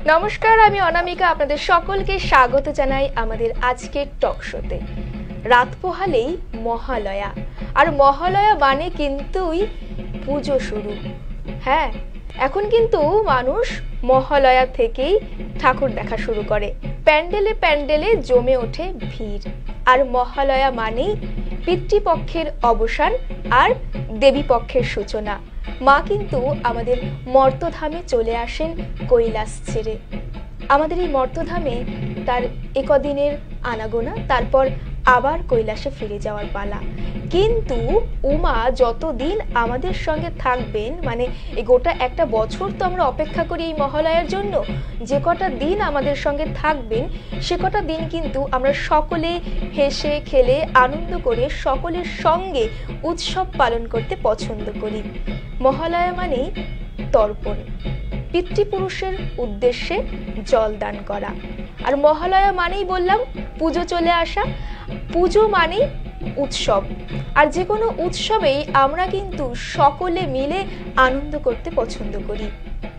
নমস্কার, আমি অনামিকা। আপনাদের সকলকে স্বাগত জানাই আমাদের আজকের টক শোতে। রাত পোহালেই মহালয়া, আর মহালয়া মানে কিন্তুই পুজো শুরু। হ্যাঁ, এখন কিন্তু মানুষ মহালয়া থেকেই ঠাকুর দেখা শুরু করে, প্যান্ডেলে প্যান্ডেলে জমে ওঠে ভিড়। আর মহালয়া মানেই পিতৃপক্ষের অবসান আর দেবী পক্ষের সূচনা। মা কিন্তু আমাদের মর্তধামে চলে আসেন কৈলাস ছেড়ে। আমাদের এই মর্তধামে তার একদিনের আনাগোনা, তারপর আবার কৈলাসে ফিরে যাওয়ার পালা। কিন্তু উমা যতদিন আমাদের সঙ্গে থাকবেন, মানে এই গোটা একটা বছর তো আমরা অপেক্ষা করি এই মহালয়ার জন্য, যে কটা দিন আমাদের সঙ্গে থাকবেন সে কটা দিন কিন্তু আমরা সকলে হেসে খেলে আনন্দ করে সকলের সঙ্গে উৎসব পালন করতে পছন্দ করি। মহালয়া মানেই তর্পণ, পিতৃপুরুষের উদ্দেশ্যে জল দান করা। আর মহালয়া মানেই বললাম পুজো চলে আসা। পুজো মানেই উৎসব, আর যে কোনো উৎসবেই আমরা কিন্তু সকলে মিলে আনন্দ করতে পছন্দ করি।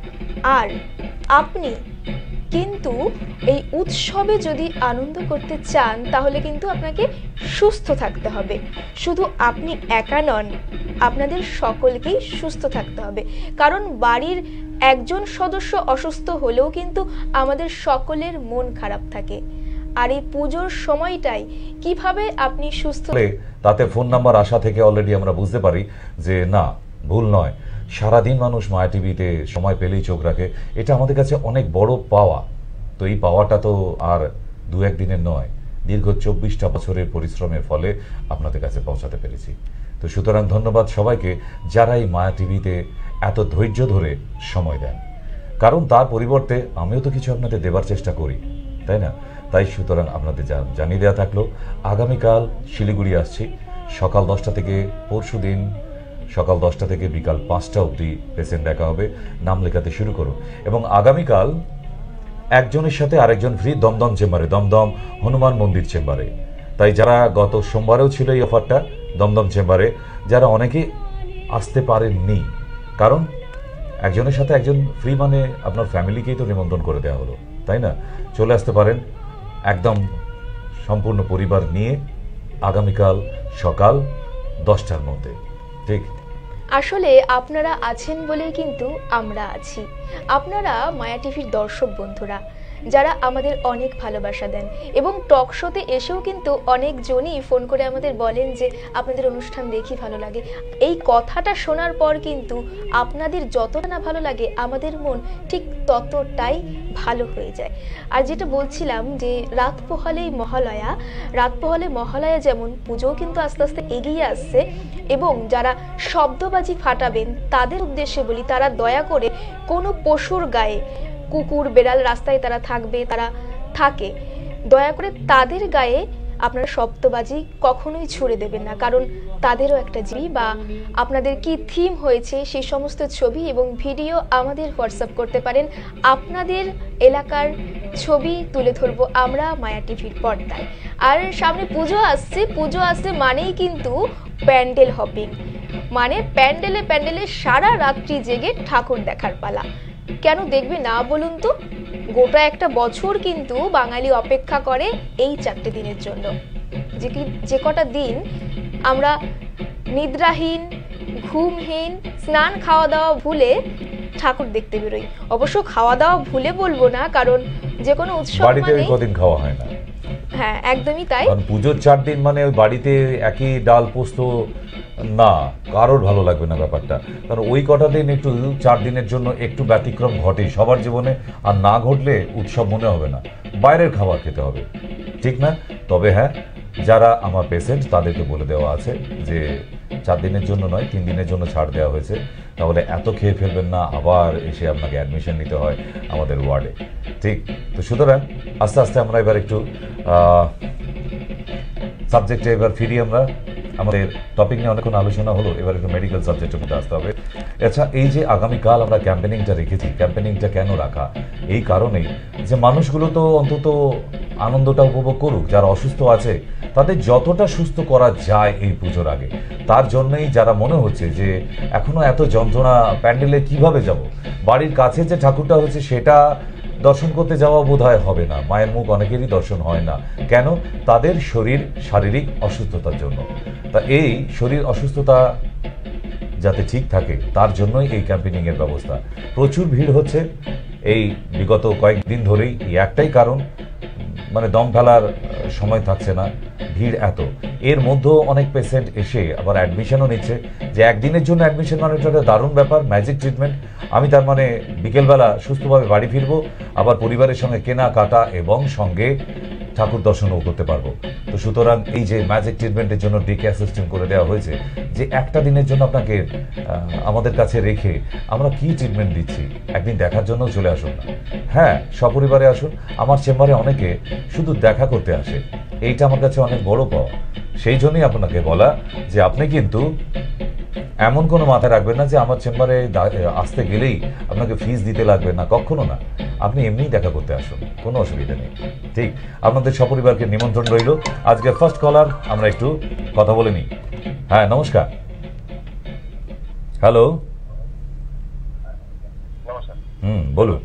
আর আপনি কিন্তু এই উৎসবে যদি আনন্দ করতে চান তাহলে কিন্তু আপনাকে সুস্থ থাকতে হবে। শুধু আপনি একা নন, আপনাদের সকলকেই সুস্থ থাকতে হবে, কারণ বাড়ির একজন সদস্য অসুস্থ হলেও কিন্তু আমাদের সকলের মন খারাপ থাকে। আর এই পুজোর সময়টাই কিভাবে আপনি সুস্থ, তাতে ফোন নাম্বার আসা থেকে অলরেডি আমরা বুঝতে পারি যে না, ভুল নয়। সারাদিন মানুষ মায়া টিভিতে সময় পেলেই চোখ রাখে, এটা আমাদের কাছে অনেক বড় পাওয়া। তো এই পাওয়াটা তো আর দু একদিনের নয়, দীর্ঘ 24টা বছরের পরিশ্রমের ফলে আপনাদের কাছে পৌঁছাতে পেরেছি। তো সুতরাং ধন্যবাদ সবাইকে যারা এই মায়া টিভিতে এত ধৈর্য ধরে সময় দেন, কারণ তার পরিবর্তে আমিও তো কিছু আপনাদের দেবার চেষ্টা করি, তাই না? তাই সুতরাং আপনাদের জানিয়ে দেওয়া থাকলো, আগামীকাল শিলিগুড়ি আসছি সকাল 10টা থেকে, পরশু দিন সকাল 10টা থেকে বিকাল 5টা অবধি পেশেন্ট দেখা হবে। নাম লেখাতে শুরু করুন। এবং আগামীকাল একজনের সাথে আরেকজন ফ্রি দমদম চেম্বারে, দমদম হনুমান মন্দির চেম্বারে। তাই যারা গত সোমবারেও ছিল এই অফারটা দমদম চেম্বারে, যারা অনেকেই আসতে পারেননি, কারণ একজনের সাথে একজন ফ্রি মানে আপনার ফ্যামিলিকেই তো নিমন্ত্রণ করে দেওয়া হলো, তাই না? চলে আসতে পারেন একদম সম্পূর্ণ পরিবার নিয়ে আগামীকাল সকাল 10টার মধ্যে। ঠিক, আসলে আপনারা আছেন বলেই কিন্তু আমরা আছি। আপনারা মায়া টিভির দর্শক বন্ধুরা, যারা আমাদের অনেক ভালোবাসা দেন, এবং টক শোতে এসেও কিন্তু অনেকজনই ফোন করে আমাদের বলেন যে আপনাদের অনুষ্ঠান দেখি ভালো লাগে। এই কথাটা শোনার পর কিন্তু আপনাদের যতটা না ভালো লাগে, আমাদের মন ঠিক ততটাই ভালো হয়ে যায়। আর যেটা বলছিলাম যে রাত পোহালেই মহালয়া, রাত পোহালে মহালয়া যেমন, পুজোও কিন্তু আস্তে আস্তে এগিয়ে আসছে। এবং যারা শব্দবাজি ফাটাবেন তাদের উদ্দেশ্যে বলি, তারা দয়া করে কোনো পশুর গায়ে, কুকুর বেড়াল রাস্তায় তারা থাকবে, তারা থাকে, দয়া করে তাদের গায়ে আপনারা শব্দবাজি কখনোই ছুড়ে দেবেন না, কারণ তাদেরও একটা জীবী। বা আপনাদের কি থিম হয়েছে সেই সমস্ত ছবি এবং ভিডিও আমাদের হোয়াটসঅ্যাপ করতে পারেন। আপনাদের এলাকার ছবি তুলে ধরবো আমরা মায়া টিভির পর্দায়। আর সামনে পুজো আসছে, পুজো আসছে মানেই কিন্তু প্যান্ডেল হপিং, মানে প্যান্ডেলে প্যান্ডেলে সারা রাত্রি জেগে ঠাকুর দেখার পালা। কেন দেখবে না বলুন তো? গোটা একটা বছর কিন্তু বাঙালি অপেক্ষা করে এই 4টে দিনের জন্য, যে কটা দিন আমরা নিদ্রাহীন, ঘুমহীন, স্নান খাওয়া দাওয়া ভুলে ঠাকুর দেখতে বেরোই। অবশ্য খাওয়া দাওয়া ভুলে বলবো না, কারণ যে কোনো উৎসব বাড়িতে কদিন খাওয়া হয় না। হ্যাঁ, একদমই তাই। কারণ পুজোর 4 দিন মানে ওই বাড়িতে একই ডাল পোস্ত না, কারোর ভালো লাগবে না ব্যাপারটা। কারণ ওই কটা দিন একটু 4 দিনের জন্য একটু ব্যতিক্রম ঘটে সবার জীবনে, আর না ঘটলে উৎসব মনে হবে না, বাইরের খাবার খেতে হবে, ঠিক না? তবে হ্যাঁ, যারা আমার পেশেন্ট তাদেরকে বলে দেওয়া আছে যে 4 দিনের জন্য নয়, 3 দিনের জন্য ছাড় দেওয়া হয়েছে। তাহলে এত খেয়ে ফেলবেন না, আবার এসে আপনাকে অ্যাডমিশন নিতে হয় আমাদের ওয়ার্ডে। ঠিক, তো সুতরাং আস্তে আস্তে আমরা এবার একটু সাবজেক্টে এবার ফিরি। আমরা আমাদের টপিক নিয়ে অনেকক্ষণ আলোচনা হলো, এবার একটু মেডিকেল সাবজেক্টের মধ্যে আসতে হবে। আচ্ছা, এই যে আগামীকাল আমরা ক্যাম্পেনিংটা রেখেছি, ক্যাম্পেনিংটা কেন রাখা? এই কারণেই যে মানুষগুলো তো অন্তত আনন্দটা উপভোগ করুক, যারা অসুস্থ আছে তাদের যতটা সুস্থ করা যায় এই পুজোর আগে, তার জন্যই যারা মনে হচ্ছে যে এখনো এত যন্ত্রণা, প্যান্ডেলে কিভাবে যাব, বাড়ির কাছে যে ঠাকুরটা হচ্ছে সেটা দর্শন করতে যাওয়া বোধহয় হবে না, মায়ের মুখ অনেকেরই দর্শন হয় না। কেন? তাদের শরীর শারীরিক অসুস্থতার জন্য। তা এই শরীর অসুস্থতা যাতে ঠিক থাকে তার জন্যই এই ক্যাম্পেইনিং এর ব্যবস্থা। প্রচুর ভিড় হচ্ছে এই বিগত কয়েকদিন ধরেই, এই একটাই কারণ, মানে দম ফেলার সময় থাকছে না, ভিড় এত। এর মধ্যেও অনেক পেশেন্ট এসে আবার অ্যাডমিশনও নিচ্ছে, যে একদিনের জন্য অ্যাডমিশন মানে একটা দারুণ ব্যাপার, ম্যাজিক ট্রিটমেন্ট। আমি তার মানে বিকেলবেলা সুস্থভাবে বাড়ি ফিরবো, আবার পরিবারের সঙ্গে কেনাকাটা এবং সঙ্গে ঠাকুর দর্শনও করতে পারবো। তো সুতরাং এই যে ম্যাজিক ট্রিটমেন্টের জন্য ডে কেয়ার সিস্টেম করে দেওয়া হয়েছে, যে একটা দিনের জন্য আপনাকে আমাদের কাছে রেখে আমরা কি ট্রিটমেন্ট দিচ্ছি একদিন দেখার জন্য চলে আসুন না। হ্যাঁ, সপরিবারে আসুন। আমার চেম্বারে অনেকে শুধু দেখা করতে আসে, এইটা আমার কাছে অনেক বড় পাওয়া। সেই জন্যই আপনাকে বলা যে আপনি কিন্তু এমন কোনো মাথায় রাখবেন না যে আমার চেম্বারে আসতে গেলেই আপনাকে ফিস দিতে লাগবে না, কখনো না। আপনি এমনিই দেখা করতে আসুন, কোনো অসুবিধা নেই। ঠিক, আপনাদের সপরিবারকে নিমন্ত্রণ রইল। আজকে ফার্স্ট কলার আমরা একটু কথা বলে নিই। হ্যাঁ, নমস্কার। হ্যালো। বলুন।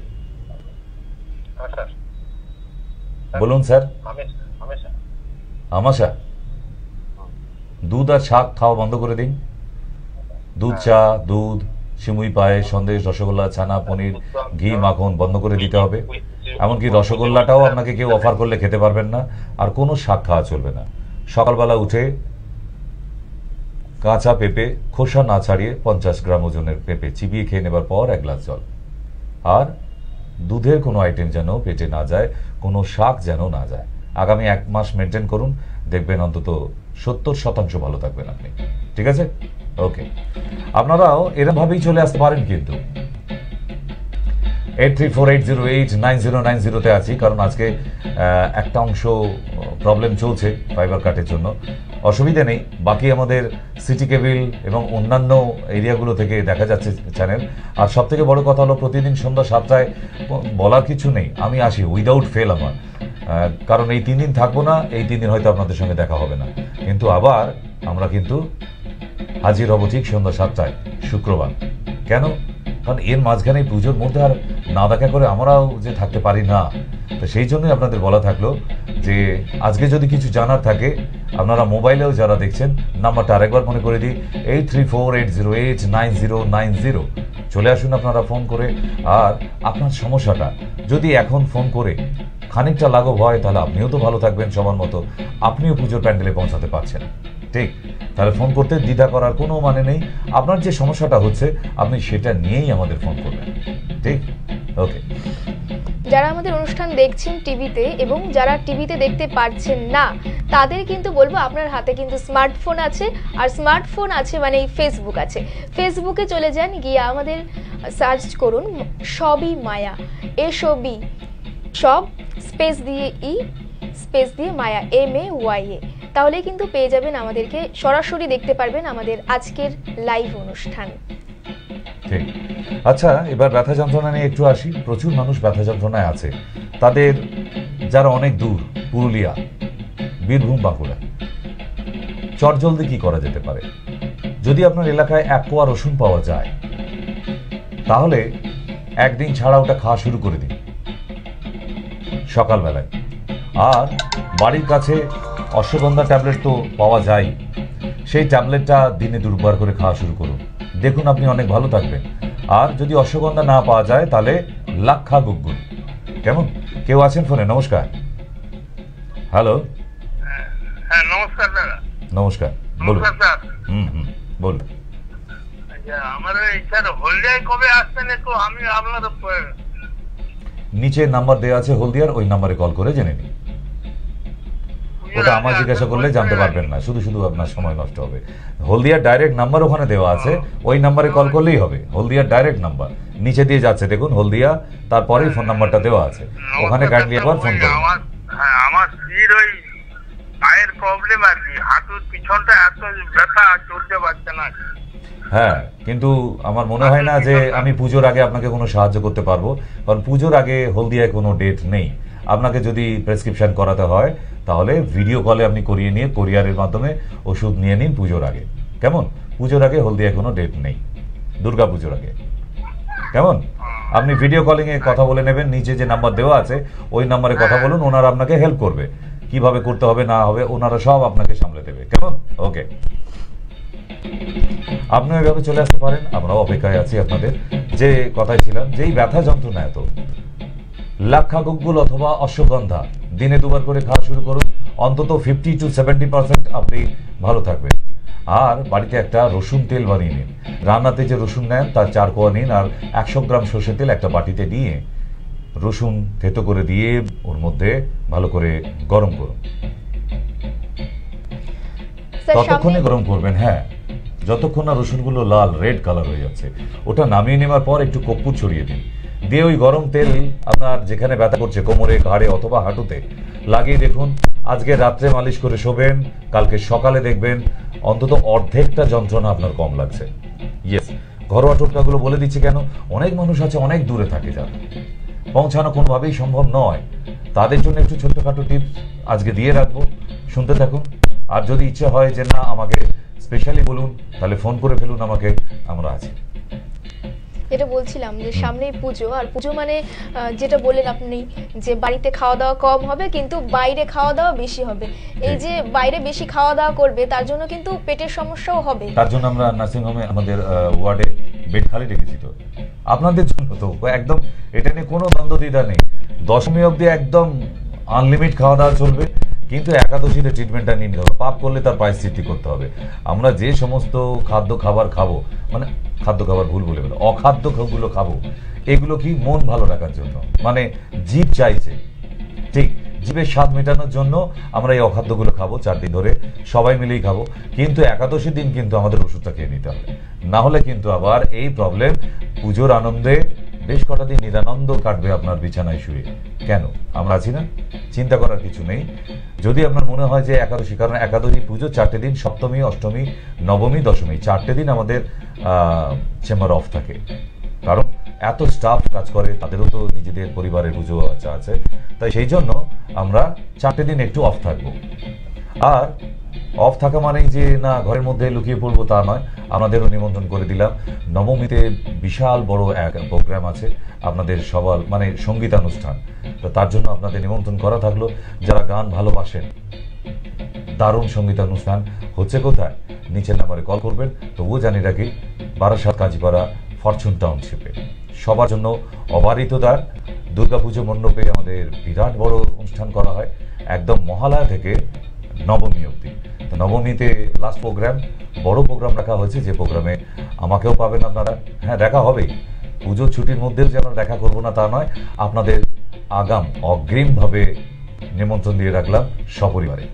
বলুন স্যার। আমাশা, দুধ আর শাক খাওয়া বন্ধ করে দিন। দুধ চা, দুধ, সিমুই পায়েস, সন্দেশ, রসগোল্লা, ছানা, পনির, ঘি, মাখন বন্ধ করে দিতে হবে। এমনকি রসগোল্লাটাও আপনাকে কেউ অফার করলে খেতে পারবেন না। আর কোনো শাক খাওয়া চলবে না। সকালবেলা উঠে কাঁচা পেঁপে খোসা না ছাড়িয়ে 50 গ্রাম ওজনের পেঁপে চিবিয়ে খেয়ে নেবার পর 1 গ্লাস জল। আর দুধের কোনো আইটেম যেন পেটে না যায়, কোনো শাক যেন না যায়। আগামী 1 মাস মেনটেন করুন, দেখবেন অন্তত 70% ভালো থাকবেন আপনি। ঠিক আছে? ওকে, আপনারাও এরকমভাবেই চলে আসতে পারেন। কিন্তু 8348089090 আছি, কারণ আজকে একটা অংশ প্রবলেম চলছে ফাইবার কাটের জন্য। অসুবিধা নেই, বাকি আমাদের সিটি কেবল এবং অন্যান্য এরিয়াগুলো থেকে দেখা যাচ্ছে চ্যানেল। আর সব থেকে বড় কথা হলো প্রতিদিন সন্ধ্যা 7টায় বলার কিছু নেই, আমি আসি উইদাউট ফেল আমার। কারণ এই 3 দিন থাকবো না, এই 3 দিন হয়তো আপনাদের সঙ্গে দেখা হবে না, কিন্তু আবার আমরা কিন্তু হাজির হব ঠিক সন্ধ্যা 7টায় শুক্রবার। কেন? কারণ এর মাঝখানে পুজোর মধ্যে আর না দেখা করে আমরাও যে থাকতে পারি না। তো সেই জন্যই আপনাদের বলা থাকলো যে আজকে যদি কিছু জানার থাকে, আপনারা মোবাইলেও যারা দেখছেন, নাম্বারটা আরেকবার মনে করে দিই, 8348089090। চলে আসুন আপনারা ফোন করে। আর আপনার সমস্যাটা যদি এখন ফোন করে খানিকটা লাঘব হয়, তাহলে আপনিও তো ভালো থাকবেন সবার মতো, আপনিও পুজোর প্যান্ডেলে পৌঁছাতে পারছেন। ঠিক, তাহলে ফোন করতে দ্বিধা করার কোনো মানে নেই। আপনার যে সমস্যাটা হচ্ছে আপনি সেটা নিয়েই আমাদের ফোন করবেন। ঠিক, ওকে। যারা আমাদের অনুষ্ঠান দেখছেন টিভিতে এবং যারা টিভিতে দেখতে পারছেন না, তাদের কিন্তু বলবো আপনার হাতে কিন্তু স্মার্টফোন আছে। আর স্মার্টফোন আছে মানে ফেসবুক আছে। ফেসবুকে চলে যান, গিয়ে আমাদের সার্চ করুন সবই মায়া, SOB, সব স্পেস দিয়ে স্পেস দিয়ে মায়া, MAYA। তাহলে কিন্তু পেয়ে যাবেন আমাদেরকে, সরাসরি দেখতে পারবেন আমাদের আজকের লাইভ অনুষ্ঠান। ঠিক, আচ্ছা, এবার ব্যথা যন্ত্রণা নিয়ে একটু আসি। প্রচুর মানুষ ব্যথা যন্ত্রণায় আছে, তাদের যারা অনেক দূর, পুরুলিয়া, বীরভূম, বাঁকুড়া, চটজলদি কি করা যেতে পারে? যদি আপনার এলাকায় 1 কোয়া রসুন পাওয়া যায়, তাহলে একদিন ছাড়া ওটা খাওয়া শুরু করে দিন সকালবেলায়। আর বাড়ির কাছে অশ্বগন্ধা ট্যাবলেট তো পাওয়া যায়, সেই ট্যাবলেটটা দিনে 2 বার করে খাওয়া শুরু করুন, দেখুন আপনি অনেক ভালো থাকবেন। আর যদি অশ্বগন্ধা না পাওয়া যায়, তাহলে লাক্ষা গুগ্গুল। কেমন? কেউ আছেন ফোনে? নমস্কার। হ্যালো। হ্যাঁ, নমস্কার দাদা। নমস্কার, বলুন। বলুন। আমার স্যার হলদিয়ায় কবে আসছেন একটু আমি আপনাদের নিচে নাম্বার দেওয়া আছে হলদিয়ার, ওই নাম্বারে কল করে জেনে নিন। ওটা আমার জিজ্ঞাসা করলে জানতে পারবেন না, শুধু শুধু আপনার সময় নষ্ট হবে। হলদিয়ার ডাইরেক্ট নাম্বার ওখানে দেওয়া আছে, ওই নাম্বারে কল করলেই হবে। হলদিয়ার ডাইরেক্ট নাম্বার নিচে দিয়ে যাচ্ছে, দেখুন হলদিয়া, তারপরেই ফোন নাম্বারটা দেওয়া আছে, ওখানে কাইন্ডলি একবার ফোন করুন। আমার স্ত্রীর ওই পায়ের প্রবলেম আর কি, হাঁটুর পিছনটা এত ব্যথা, চলতে পারছে না। হ্যাঁ, কিন্তু আমার মনে হয় না যে আমি পুজোর আগে আপনাকে কোনো সাহায্য করতে পারবো, কারণ পুজোর আগে হলদিয়ায় কোনো ডেট নেই। আপনাকে যদি প্রেসক্রিপশন করাতে হয়, তাহলে ভিডিও কলে আপনি করিয়ে নিয়ে কোরিয়ারের মাধ্যমে ওষুধ নিয়ে নিন পুজোর আগে। কেমন? পুজোর আগে হলদিয়ায় কোনো ডেট নেই, দুর্গা পুজোর আগে। কেমন? আপনি ভিডিও কলিং এ কথা বলে নেবেন, নিচে যে নাম্বার দেওয়া আছে ওই নাম্বারে কথা বলুন, ওনারা আপনাকে হেল্প করবে, কিভাবে করতে হবে না হবে ওনারা সব আপনাকে সামলে দেবে। কেমন? ওকে, আপনি ওইভাবে চলে আসতে পারেন, আমরাও অপেক্ষায় আছি আপনাদের। যে কথায় ছিলাম, যেই ব্যথা যন্ত্রণা এত, লাক্ষা গুগ্গুল অথবা অশ্বগন্ধা দিনে 2 বার করে খাওয়া শুরু করুন, অন্তত 50 to 70% আপনি ভালো থাকবেন। আর বাড়িতে একটা রসুন তেল বানিয়ে নিন, রান্নাতে যে রসুন নেন তার 4 কোয়া নিন, আর 100 গ্রাম সর্ষের তেল একটা বাটিতে নিয়ে রসুন থেতো করে দিয়ে ওর মধ্যে ভালো করে গরম করুন। ততক্ষণে গরম করবেন, হ্যাঁ, যতক্ষণ না রসুনগুলো লাল রেড কালার হয়ে যাচ্ছে। ওটা নামিয়ে নেওয়ার পর একটু কর্পূর ছড়িয়ে দিন, দিয়ে ওই গরম তেল আপনার যেখানে ব্যথা করছে কোমরে, ঘাড়ে অথবা হাঁটুতে লাগিয়ে দেখুন। আজকে রাত্রে মালিশ করে শোবেন, কালকে সকালে দেখবেন অন্তত অর্ধেকটা যন্ত্রণা আপনার কম লাগছে। ইয়েস, ঘরোয়া টোটকাগুলো বলে দিচ্ছি কেন, অনেক মানুষ আছে অনেক দূরে থাকে, যারা পৌঁছানো কোনোভাবেই সম্ভব নয়, তাদের জন্য একটু ছোট্টখাটো টিপস আজকে দিয়ে রাখবো, শুনতে থাকুন। আর যদি ইচ্ছে হয় যে না আমাকে স্পেশালি বলুন, তাহলে ফোন করে ফেলুন আমাকে, আমরা আছি। যেটা বলছিলাম যে সামনেই পুজো, আর পুজো মানে যেটা বললেন আপনি যে বাড়িতে খাওয়া দাওয়া কম হবে কিন্তু বাইরে খাওয়া দাওয়া বেশি হবে। এই যে বাইরে বেশি খাওয়া দাওয়া করবে তার জন্য কিন্তু পেটের সমস্যাও হবে। তার জন্য আমরা নার্সিংহোমে আমাদের ওয়ার্ডে বেড খালি রেখেছি, তো আপনাদের জন্য তো একদম এটা নিয়ে কোনো দ্বন্দ্বদ্বিধা নেই। দশমী অবধি একদম আনলিমিট খাওয়া দাওয়া চলবে, কিন্তু একাদশীতে ট্রিটমেন্টটা নিয়ে নিতে হবে। পাপ করলে তার প্রায়শ্চিত্তি করতে হবে। আমরা যে সমস্ত খাদ্য খাবার খাবো, মানে খাদ্য খাবার ভুল বলে গেল, অখাদ্য গুলো খাবো, এগুলো কি মন ভালো রাখার জন্য, মানে জিভ চাইছে, ঠিক জিভের স্বাদ মেটানোর জন্য আমরা এই অখাদ্যগুলো খাবো 4 দিন ধরে, সবাই মিলেই খাবো। কিন্তু একাদশীর দিন কিন্তু আমাদের ওষুধটা খেয়ে নিতে হবে, না হলে কিন্তু আবার এই প্রবলেম পুজোর আনন্দে বেশ কটা দিন নিরানন্দ কাটবে আপনার বিছানায় শুয়ে। কেন? আমরা আছি না, চিন্তা করার কিছু নেই। যদি আপনার মনে হয় যে একাদশী, কারণ একাদশী পুজো 4টে দিন, সপ্তমী, অষ্টমী, নবমী, দশমী 4টে দিন আমাদের চেম্বার অফ থাকে, কারণ এত স্টাফ কাজ করে, তাদেরও তো নিজেদের পরিবারের পুজো আছে, তাই সেই জন্য আমরা 4টে দিন একটু অফ থাকবো। আর অফ থাকা মানেই যে না ঘরের মধ্যে লুকিয়ে পড়বো তা নয়, আমাদেরও নিমন্ত্রণ করে দিলাম। নবমীতে বিশাল বড় এক প্রোগ্রাম আছে আপনাদের সবার, মানে সঙ্গীতানুষ্ঠান, তো তার জন্য আপনাদের নিমন্ত্রণ করা থাকলো। যারা গান ভালোবাসেন, দারুণ সঙ্গীতানুষ্ঠান হচ্ছে। কোথায়? নিচের নাম্বারে কল করবেন। তবুও জানি রাখি, বারাসাত কাজীপাড়া ফরচুন টাউনশিপে সবার জন্য অবারিত দ্বার দুর্গাপুজো মণ্ডপে আমাদের বিরাট বড় অনুষ্ঠান করা হয়, একদম মহালয়া থেকে নবমী অবধি। তো নবমীতে লাস্ট প্রোগ্রাম, বড় প্রোগ্রাম রাখা হয়েছে, যে প্রোগ্রামে আমাকেও পাবেন আপনারা। হ্যাঁ, দেখা হবেই, পুজোর ছুটির মধ্যেও যে আমরা দেখা করবো না তা নয়, আপনাদের অগ্রিমভাবে নিমন্ত্রণ দিয়ে রাখলাম সপরিবারে।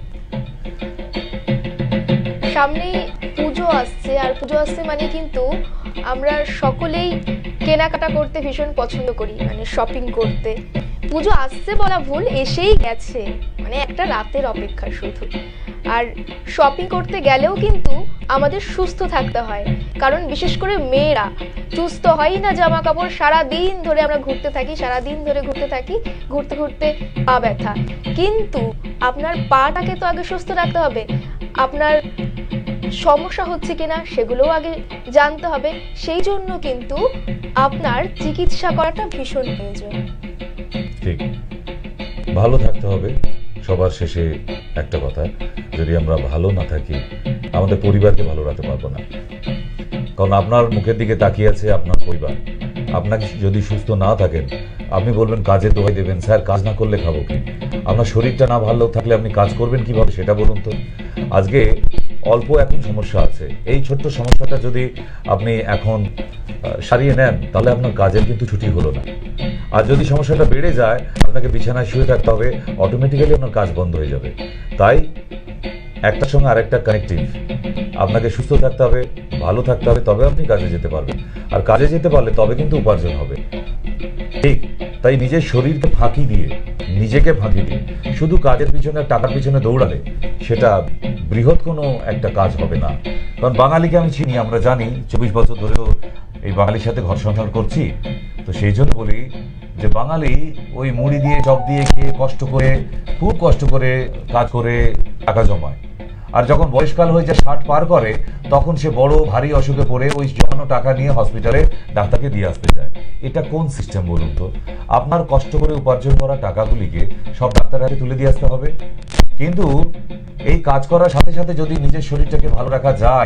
সামনেই পুজো আসছে, আর পুজো আসছে মানে কিন্তু আমরা সকলেই কেনাকাটা করতে ভীষণ পছন্দ করি, মানে শপিং করতে। পুজো আসছে বলা ভুল, এসেই গেছে, মানে একটা রাতের অপেক্ষা শুধু। আর শপিং করতে গেলেও কিন্তু আমাদের সুস্থ থাকতে হয়, কারণ বিশেষ করে মেয়েরা সুস্থ হয় না জামা কাপড়, সারাদিন ধরে আমরা ঘুরতে থাকি, ঘুরতে ঘুরতে পা ব্যথা। কিন্তু আপনার পাটাকে তো আগে সুস্থ রাখতে হবে, আপনার সমস্যা হচ্ছে কিনা সেগুলোও আগে জানতে হবে। সেই জন্য কিন্তু আপনার চিকিৎসা করাটা ভীষণ প্রয়োজন। ঠিক, ভালো থাকতে হবে। সবার শেষে একটা কথা, যদি আমরা ভালো না থাকি আমাদের পরিবারকে ভালো রাখতে পারবো না, কারণ আপনার মুখের দিকে তাকিয়ে আছে আপনার পরিবার। আপনাকে যদি সুস্থ না থাকেন, আপনি বলবেন কাজের দোহাই দেবেন, স্যার কাজ না করলে খাবো কি? আপনার শরীরটা না ভালো থাকলে আপনি কাজ করবেন কিভাবে সেটা বলুন তো। আজকে অল্প এখন সমস্যা আছে, এই ছোট্ট সমস্যাটা যদি আপনি এখন সারিয়ে নেন তাহলে আপনার কাজের কিন্তু ছুটি হলো না। আর যদি সমস্যাটা বেড়ে যায়, আপনাকে বিছানায় শুয়ে থাকতে হবে, অটোমেটিক্যালি আপনার কাজ বন্ধ হয়ে যাবে। তাই একটার সঙ্গে আরেকটা কানেক্টিভ, আপনাকে সুস্থ থাকতে হবে, ভালো থাকতে হবে, তবে আপনি কাজে যেতে পারবেন। আর কাজে যেতে পারলে তবে কিন্তু উপার্জন হবে। ঠিক তাই নিজের শরীরকে ফাঁকি দিয়ে, নিজেকে ফাঁকি দিয়ে শুধু কাজের পিছনে, টাকার পিছনে দৌড়ালে সেটা বৃহৎ কোনো একটা কাজ হবে না। কারণ বাঙালিকে আমি চিনি, আমরা জানি, 24 বছর ধরেও এই বাঙালির সাথে ঘর সংসার করছি, তো সেই জন্য বলি যে বাঙালি ওই মুড়ি দিয়ে চপ দিয়ে খেয়ে কষ্ট করে, খুব কষ্ট করে কাজ করে টাকা জমায়। আর যখন বয়সকাল হয়ে যায় 60 পার করে, তখন সে বড় ভারী অসুখে পড়ে ওই জমানো টাকা নিয়ে হসপিটালে ডাক্তারকে দিয়ে আসতে যায়। এটা কোন সিস্টেম বলুন তো? আপনার কষ্ট করে উপার্জন করা টাকাগুলিকে সব ডাক্তারের হাতে তুলে দিয়ে আসতে হবে? কিন্তু এই কাজ করার সাথে সাথে যদি নিজের শরীরটাকে ভালো রাখা যায়,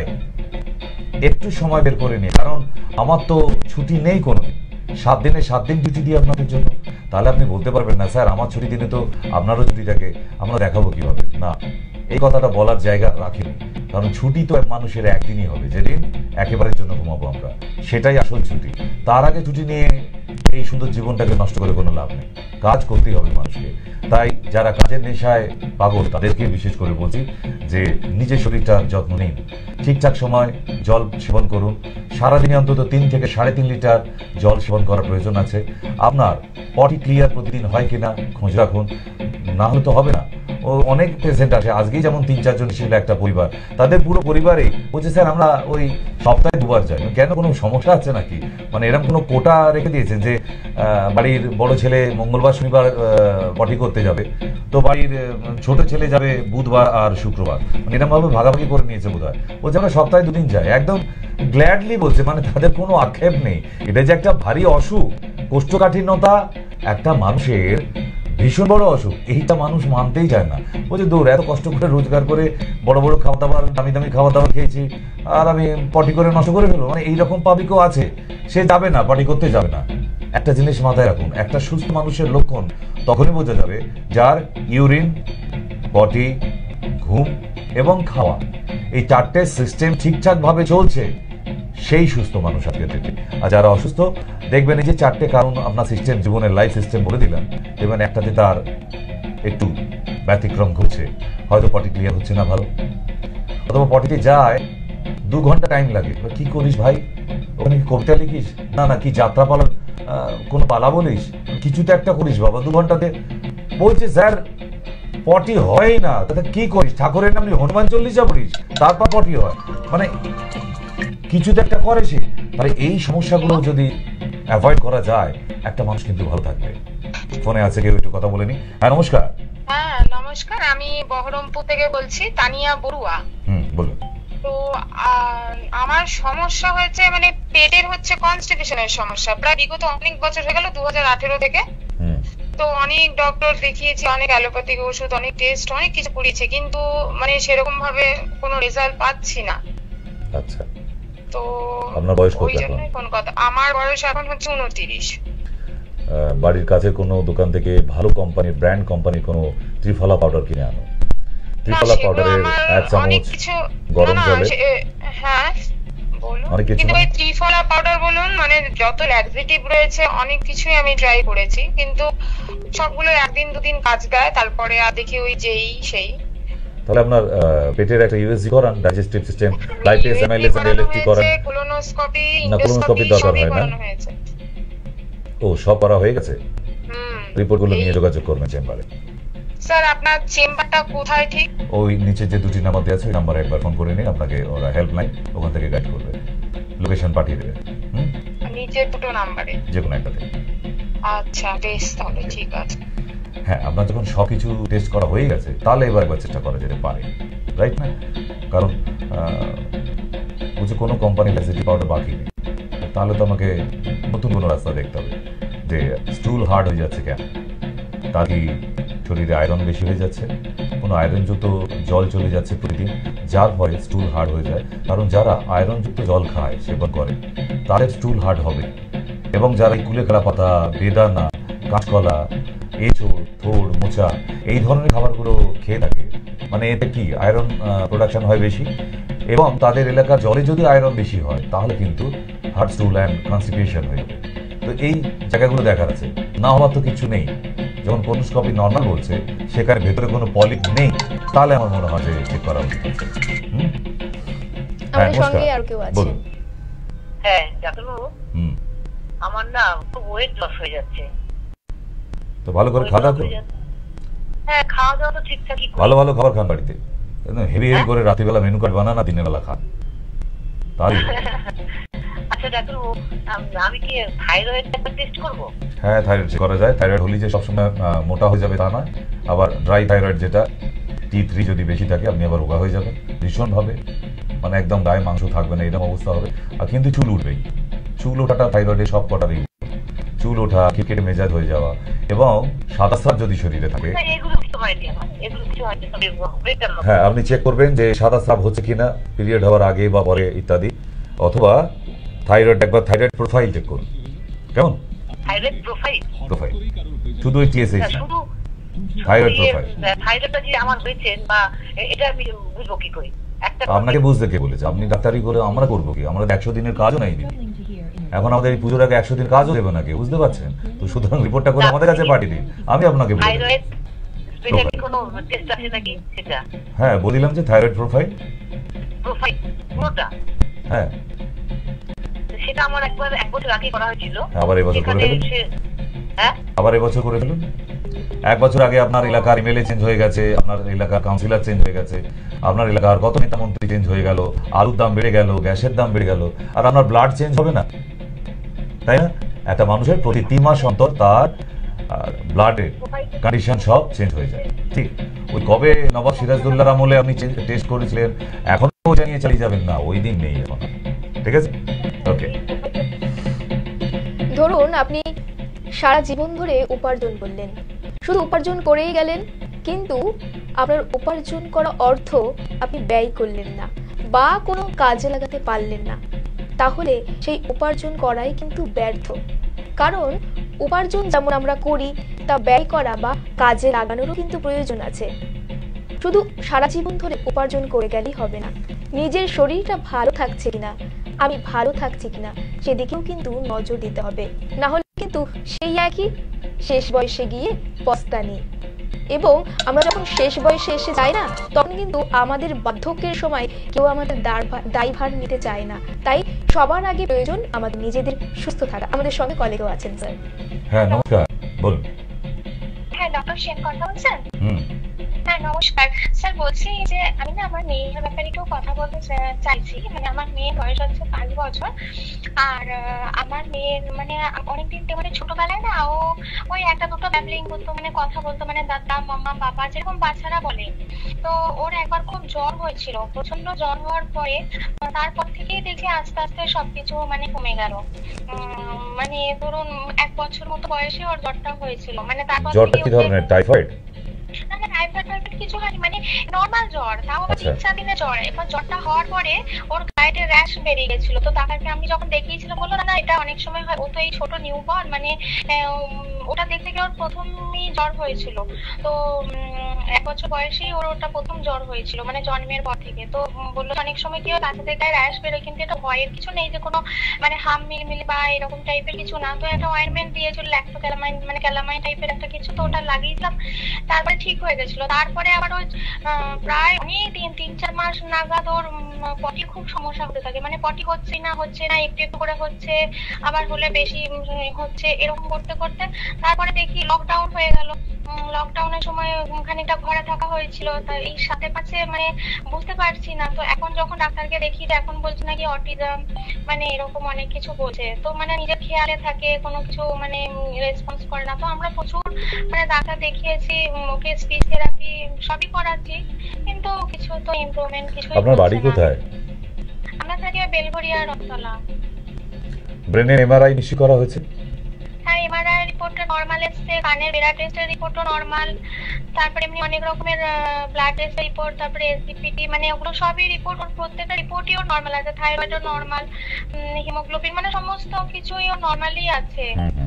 একটু সময় বের করে নিয়ে, কারণ আমার তো ছুটি নেই কোনো, 7 দিনে 7 দিন ডিউটি দিই আপনাদের জন্য, তাহলে আপনি বলতে পারবেন না স্যার আমার ছুটি দিনে তো আপনারও ছুটি থাকে, আমরা দেখাবো কিভাবে? না, এই কথাটা বলার জায়গা রাখিনি, কারণ ছুটি তো মানুষের একদিনই হবে, যেদিন একেবারের জন্য ঘুমাবো আমরা, সেটাই আসল ছুটি। তার আগে ছুটি নিয়ে এই সুন্দর জীবনটাকে নষ্ট করে কোনো লাভ নেই, কাজ করতেই হবে মানুষকে। তাই যারা কাজের নেশায় পাগল তাদেরকে বিশেষ করে বলছি যে নিজের শরীরটার যত্ন নিন, ঠিকঠাক সময় জল সেবন করুন, সারাদিনে অন্তত 3 থেকে 3.5 লিটার জল সেবন করার প্রয়োজন আছে। আপনার পটি ক্লিয়ার প্রতিদিন হয় কিনা খোঁজ রাখুন, না হলে তো হবে না। ও অনেক পেশেন্ট আছে, আজকেই যেমন 3-4 জন ছিল একটা পরিবার, তাদের পুরো পরিবারেই বলছে স্যার আমরা ওই সপ্তাহে 2 বার যাই। কেন, কোনো সমস্যা আছে নাকি? মানে এরকম কোনো কোটা রেখে দিয়েছেন যে বাড়ির বড় ছেলে মঙ্গলবার শনিবার পটি করতে যাবে, তো বাড়ির ছোট ছেলে যাবে বুধবার আর শুক্রবার, মানে এরকম ভাবে ভাগাভাগি করে নিয়েছে বোধ হয়। বলছে আমরা সপ্তাহে 2 দিন যাই, একদম গ্ল্যাডলি বলছে, মানে তাদের কোনো আক্ষেপ নেই। এটা যে একটা ভারী অসুখ, কোষ্ঠকাঠিন্যতা একটা মানুষের ভীষণ বড় অসুখ, এইটা মানুষ মানতেই চায় না। বলছে দূর, এত কষ্ট করে রোজগার করে বড় বড় খাওয়া দাবার, দামি দামি খাওয়া দাওয়া খেয়েছি, আর আমি পটি করে নষ্ট করে ফেলবো? মানে এইরকম পাবিকও আছে, সে যাবে না, পটি করতে যাবে না। একটা জিনিস মাথায় রাখুন, একটা সুস্থ মানুষের লক্ষণ তখনই বোঝা যাবে যার ইউরিন, পটি, ঘুম এবং খাওয়া, এই 4টে সিস্টেম ঠিকঠাক ভাবে চলছে, সেই সুস্থ মানুষ আজকে থেকে। আর যারা অসুস্থ, দেখবেন এই যে 4টে কারণ আপনার সিস্টেম, জীবনের লাইফ সিস্টেম বলে দিলাম, দেখবেন একটাতে তার একটু ব্যতিক্রম ঘটছে, হয়তো পটি ক্লিয়ার হচ্ছে না ভালো, অথবা পটিতে যায় 2 ঘন্টা টাইম লাগে। কি করিস ভাই, ওখানে কি কবিতা লিখিস? না না, কি যাত্রা পালার কোনো পালা বলিস? কিছু তো একটা করিস বাবা 2 ঘন্টাতে। বলছে স্যার পটি হয় না, তাতে কি করিস? ঠাকুরের নাম নিয়ে হনুমান চল্লিশা পড়িস, তারপর পটি হয়? মানে কিছু তো একটা করে সে। তাহলে এই সমস্যাগুলো যদি অ্যাভয়েড করা যায়, একটা মানুষ কিন্তু ভালো থাকবে। ফোনে আছে কেউ, একটু কথা বলে নি। হ্যাঁ নমস্কার। হ্যাঁ নমস্কার, আমি বহরমপুর থেকে বলছি, তানিয়া বড়ুয়া। বলুন। তো আমার সমস্যা হয়েছে, মানে পেটের হচ্ছে কনস্টিপেশনের সমস্যা, প্রায় বিগত অনেক বছর হয়ে গেল, 2018 থেকে। তো অনেক ডক্টর দেখিয়েছি, অনেক অ্যালোপ্যাথিক ওষুধ, অনেক টেস্ট, অনেক কিছু করিয়েছি, কিন্তু মানে সেরকম ভাবে কোনো রেজাল্ট পাচ্ছি না। আচ্ছা, তো আপনার বয়স কত? ওই জন্যই কোন কথা, আমার বয়স এখন হচ্ছে 29। বাড়ির কাছে কোনো দোকান থেকে ভালো কোম্পানির, ব্র্যান্ড কোম্পানির কোনো ত্রিফলা পাউডার কিনে আনো। ত্রিফলা পাউডারের 1 চামচ গরম জলে, হ্যাঁ বলুন, অনেক কিছু, কিন্তু ওই ত্রিফলা পাউডার বলুন, মানে যত ল্যাক্সেটিভ রয়েছে অনেক কিছুই আমি ট্রাই করেছি, কিন্তু সবগুলো 1 দিন 2 দিন কাজ দেয়, তারপরে আর দেখি ওই যেই সেই। তাহলে আপনার পেটের একটা ইউএসজি করান, digestive system, lipase, amylase and LFT করান। কোলোনোস্কোপি, না, কোলোনোস্কোপির দরকার হয় না। ও সব করা হয়ে গেছে? রিপোর্টগুলো নিয়ে যোগাযোগ করবেন চেম্বারে। স্যার আপনার চেম্বারটা কোথায় ঠিক? ওই নিচে যে 2টি নাম্বার দেওয়া আছে, ওই নাম্বারে একবার ফোন করে নিন, আপনাকে ওরা হেল্পলাইন, ওখান থেকে গাইড করবে, লোকেশন পাঠিয়ে দেবে। নিচে 2টো নাম্বারে যে কোনো একটাতে। আচ্ছা বেশ, তাহলে ঠিক আছে। হ্যাঁ, আপনার যখন সবকিছু টেস্ট করা হয়ে গেছে, তাহলে এবার একবার চেষ্টা করা যেতে পারে, রাইট না? কারণ বুঝে কোনো কোম্পানি ল্যাক্সেটিভ পাউডার বাকি নেই, তাহলে তো আমাকে নতুন কোনো রাস্তা দেখতে হবে যে স্টুল হার্ড হয়ে যাচ্ছে কেন, তার কি শরীরে আয়রন বেশি হয়ে যাচ্ছে, কোনো আয়রনযুক্ত জল চলে যাচ্ছে প্রতিদিন, যার ফলে স্টুল হার্ড হয়ে যায়। কারণ যারা আয়রনযুক্ত জল খায়, সেবন করে, তাদের স্টুল হার্ড হবে। এবং যারা কুলেখাড়া পাতা, বেদানা, কাঁচকলা, এঁচোড়, থোড়, মোচা, এই ধরনের খাবারগুলো খেয়ে থাকে, মানে এতে কি আয়রন প্রোডাকশন হয় বেশি, এবং তাদের এলাকার জলে যদি আয়রন বেশি হয়, তাহলে কিন্তু হার্ট স্টুল অ্যান্ড কনস্টিপেশন হয়ে যাবে। তো এই জায়গাগুলো দেখার আছে, না হওয়ার তো কিছু নেই। যেমন কোলোনোস্কোপি নর্মাল বলছে, সেখানে ভেতরে কোনো পলিপ নেই, তাহলে আমার মনে হয় যে চেক করা উচিত। আমাদের সঙ্গে আর কেউ আছে? বলুন। হ্যাঁ ডাক্তারবাবু, আমার না খুব ওয়েট লস হয়ে যাচ্ছে। তো ভালো করে খাওয়া দাওয়া করুন। হ্যাঁ, খাওয়া দাওয়া তো ঠিকঠাকই করি। ভালো ভালো খাবার খান বাড়িতে, হেভি হেভি করে রাত্রিবেলা মেনু কার্ড বানান, না দিনের বেলা খান, তাহলে। আচ্ছা ডাক্তারবাবু, আমি কি থাইরয়েড টেস্ট করব? হ্যাঁ, থাইরয়েড চেক করা যায়। থাইরয়েড হলে যে সবসময় মোটা হয়ে যাবে তা নয়, আবার ড্রাই থাইরয়েড যেটা, T3 যদি বেশি থাকে আপনি আবার রোগা হয়ে যাবেন ভীষণভাবে, মানে একদম গায়ে মাংস থাকবে না, এরকম অবস্থা হবে। আর কিন্তু চুল উঠবেই, চুল ওঠাটা থাইরয়েডের সব কটারই, চুল ওঠা, ক্রিকেটে মেজাজ হয়ে যাওয়া, এবং সাদা স্রাব যদি শরীরে থাকে, হ্যাঁ আপনি চেক করবেন যে সাদা স্রাব হচ্ছে কিনা পিরিয়ড হওয়ার আগে বা পরে ইত্যাদি, অথবা থাইরয়েড, একবার থাইরয়েড প্রোফাইল চেক করুন। কেমন? Thyroid profile? প্রোফাইল শুধু ওই TSH না, শুধু থাইরয়েড প্রোফাইল। থাইরয়েডটা যে আমার হয়েছে বা এটা আমি বুঝবো কি করে? আপনাকে বুঝতে কে বলেছে? আপনি ডাক্তারি করে আমরা করবো কি? আমরা 100 দিনের কাজও নাই দিন, এখন আমাদের এই পুজোর আগে 100 দিন কাজও দেবে না কেউ, বুঝতে পারছেন তো? সুতরাং রিপোর্টটা করে আমাদের কাছে পাঠিয়ে দিন, আমি আপনাকে বলে দেব। কোনো টেস্ট আছে নাকি সেটা? হ্যাঁ বলিলাম যে থাইরয়েড প্রোফাইল, প্রোফাইল পুরোটা। হ্যাঁ সেটা আমার একবার 1 বছর আগে করা হয়েছিল। আবার এবছর করে ফেলুন। হ্যাঁ আবার এবছর করে ফেলুন। 1 বছর আগে আপনার এলাকার MLA চেঞ্জ হয়ে গেছে, আপনার এলাকার কাউন্সিলর চেঞ্জ হয়ে গেছে, আপনার এলাকার কত নেতা মন্ত্রী চেঞ্জ হয়ে গেল, আলুর দাম বেড়ে গেল, গ্যাসের দাম বেড়ে গেল, আর আপনার ব্লাড চেঞ্জ হবে না, তাই না? একটা মানুষের প্রতি 3 মাস অন্তর তার ব্লাডের কন্ডিশন সব চেঞ্জ হয়ে যায়। ঠিক ওই কবে নবাব সিরাজদৌল্লার আমলে আপনি টেস্ট করেছিলেন, এখনো জানিয়ে চালিয়ে যাবেন না, ওই দিন নেই এখন। ঠিক আছে, ওকে। ধরুন আপনি সারা জীবন ধরে উপার্জন করলেন, শুধু উপার্জন করেই গেলেন, কিন্তু আপনার উপার্জন করা অর্থ আপনি ব্যয় করলেন না বা কোনো কাজে লাগাতে পারলেন না, তাহলে সেই উপার্জন করাই কিন্তু ব্যর্থ। কারণ উপার্জন যেমন আমরা করি, তা ব্যয় করা বা কাজে লাগানোরও কিন্তু প্রয়োজন আছে। শুধু সারা জীবন ধরে উপার্জন করে গেলেই হবে না, নিজের শরীরটা ভালো থাকছে কিনা, আমি ভালো থাকছি কিনা সেদিকেও কিন্তু নজর দিতে হবে, না হলে কিন্তু সেই একই শেষ বয়সে গিয়ে পস্তানি। এবং আমরা যখন শেষ বয়সে এসে যাই না, তখন কিন্তু আমাদের বার্ধক্যের সময় কেউ আমাদের দায়ভার নিতে চায় না। তাই সবার আগে প্রয়োজন আমাদের নিজেদের সুস্থ থাকা। আমাদের সঙ্গে কলিগও আছেন স্যার। হ্যাঁ নমস্কার, বলুন। হ্যাঁ ডক্টর সেন কথা বলছেন? হুম হ্যাঁ নমস্কার স্যার, বলছি যে আমি না আমার মেয়ের ব্যাপারে একটু কথা বলতে চাইছি। মানে আমার মেয়ের বয়স হচ্ছে 5 বছর, আর আমার মেয়ের মানে অনেকদিন মানে ছোটবেলায় না ও ওই একটা দুটো ব্যাবলিং করতো, মানে কথা বলতো, মানে দাদা মামা বাবা যেরকম বাচ্চারা বলে। তো ওর একবার খুব জ্বর হয়েছিল, প্রচন্ড জ্বর হওয়ার পরে তারপর থেকেই দেখি আস্তে আস্তে সবকিছু মানে কমে গেল। মানে ধরুন 1 বছর মতো বয়সে ওর জ্বরটা হয়েছিল। মানে তারপর জ্বরটা কি ধরনের? টাইফয়েড? না না, টাইফয়েড কিছু হয়নি, মানে নর্মাল জ্বর, তাও 3-4 দিনের জ্বর। এবার জ্বরটা হওয়ার পরে ওর গায়ে র্যাশ বেরিয়ে গেছিল। তো তাকে আমি যখন দেখিয়েছিলাম বললো না এটা অনেক সময় হয়, ও তো এই ছোট নিউবর্ন, মানে ওটা দেখতে গিয়ে ওর প্রথমই জ্বর হয়েছিল। তো 1 বছর বয়সেই ওর ওটা প্রথম জ্বর হয়েছিল, মানে জন্মের পর থেকে। তো বললো অনেক সময় কি হয় বাচ্চাদের গায়ে র্যাশ বেরোয়, কিন্তু এটা ভয়ের কিছু নেই, যে কোনো মানে হাম মিলমিল বা এরকম টাইপের কিছু না। তো একটা অয়েন্টমেন্ট দিয়েছিল, ল্যাক্টোক্যালামাইন মানে ক্যালামাইন টাইপের একটা কিছু, তো ওটা লাগিয়েছিলাম, তারপরে ঠিক হয়ে গেছিল। তারপরে আবার ওই প্রায় অনেক 3-4 মাস নাগাদ ওর পটি খুব সমস্যা হতে থাকে, মানে পটি হচ্ছে না একটু একটু করে হচ্ছে, আবার হলে বেশি হচ্ছে, এরকম করতে করতে তারপরে দেখি লকডাউন হয়ে গেল। লকডাউনের সময় খানিকটা ঘরে থাকা হয়েছিল, তাই এই সাথে পাশে মানে বুঝতে পারছি না। তো এখন যখন ডাক্তারকে দেখি, এখন বলছে নাকি অটিজম, মানে এরকম অনেক কিছু বলছে। তো মানে নিজের খেয়ালে থাকে, কোনো কিছু মানে রেসপন্স করে না। তো আমরা প্রচুর মানে ডাক্তার দেখিয়েছি, ওকে স্পিচ থেরাপি সবই করাচ্ছি, কিন্তু কিছু তো ইমপ্রুভমেন্ট কিছু। আপনার বাড়ি কোথায়? আমরা থাকি বেলঘরিয়া রথতলা। ব্রেনের MRI নিশ্চয় করা হয়েছে? হ্যাঁ এমআরআই রিপোর্টটা নরমাল এসছে, কানের বেড়া টেস্টের রিপোর্টও নরমাল, তারপরে এমনি অনেক রকমের ব্লাড টেস্টের রিপোর্ট, তারপরে SGPT, মানে ওগুলো সবই রিপোর্ট, ওর প্রত্যেকটা রিপোর্টই ওর নরমাল আছে। থাইরয়েডও নরমাল, হিমোগ্লোবিন মানে সমস্ত কিছুই ওর নরমালি আছে।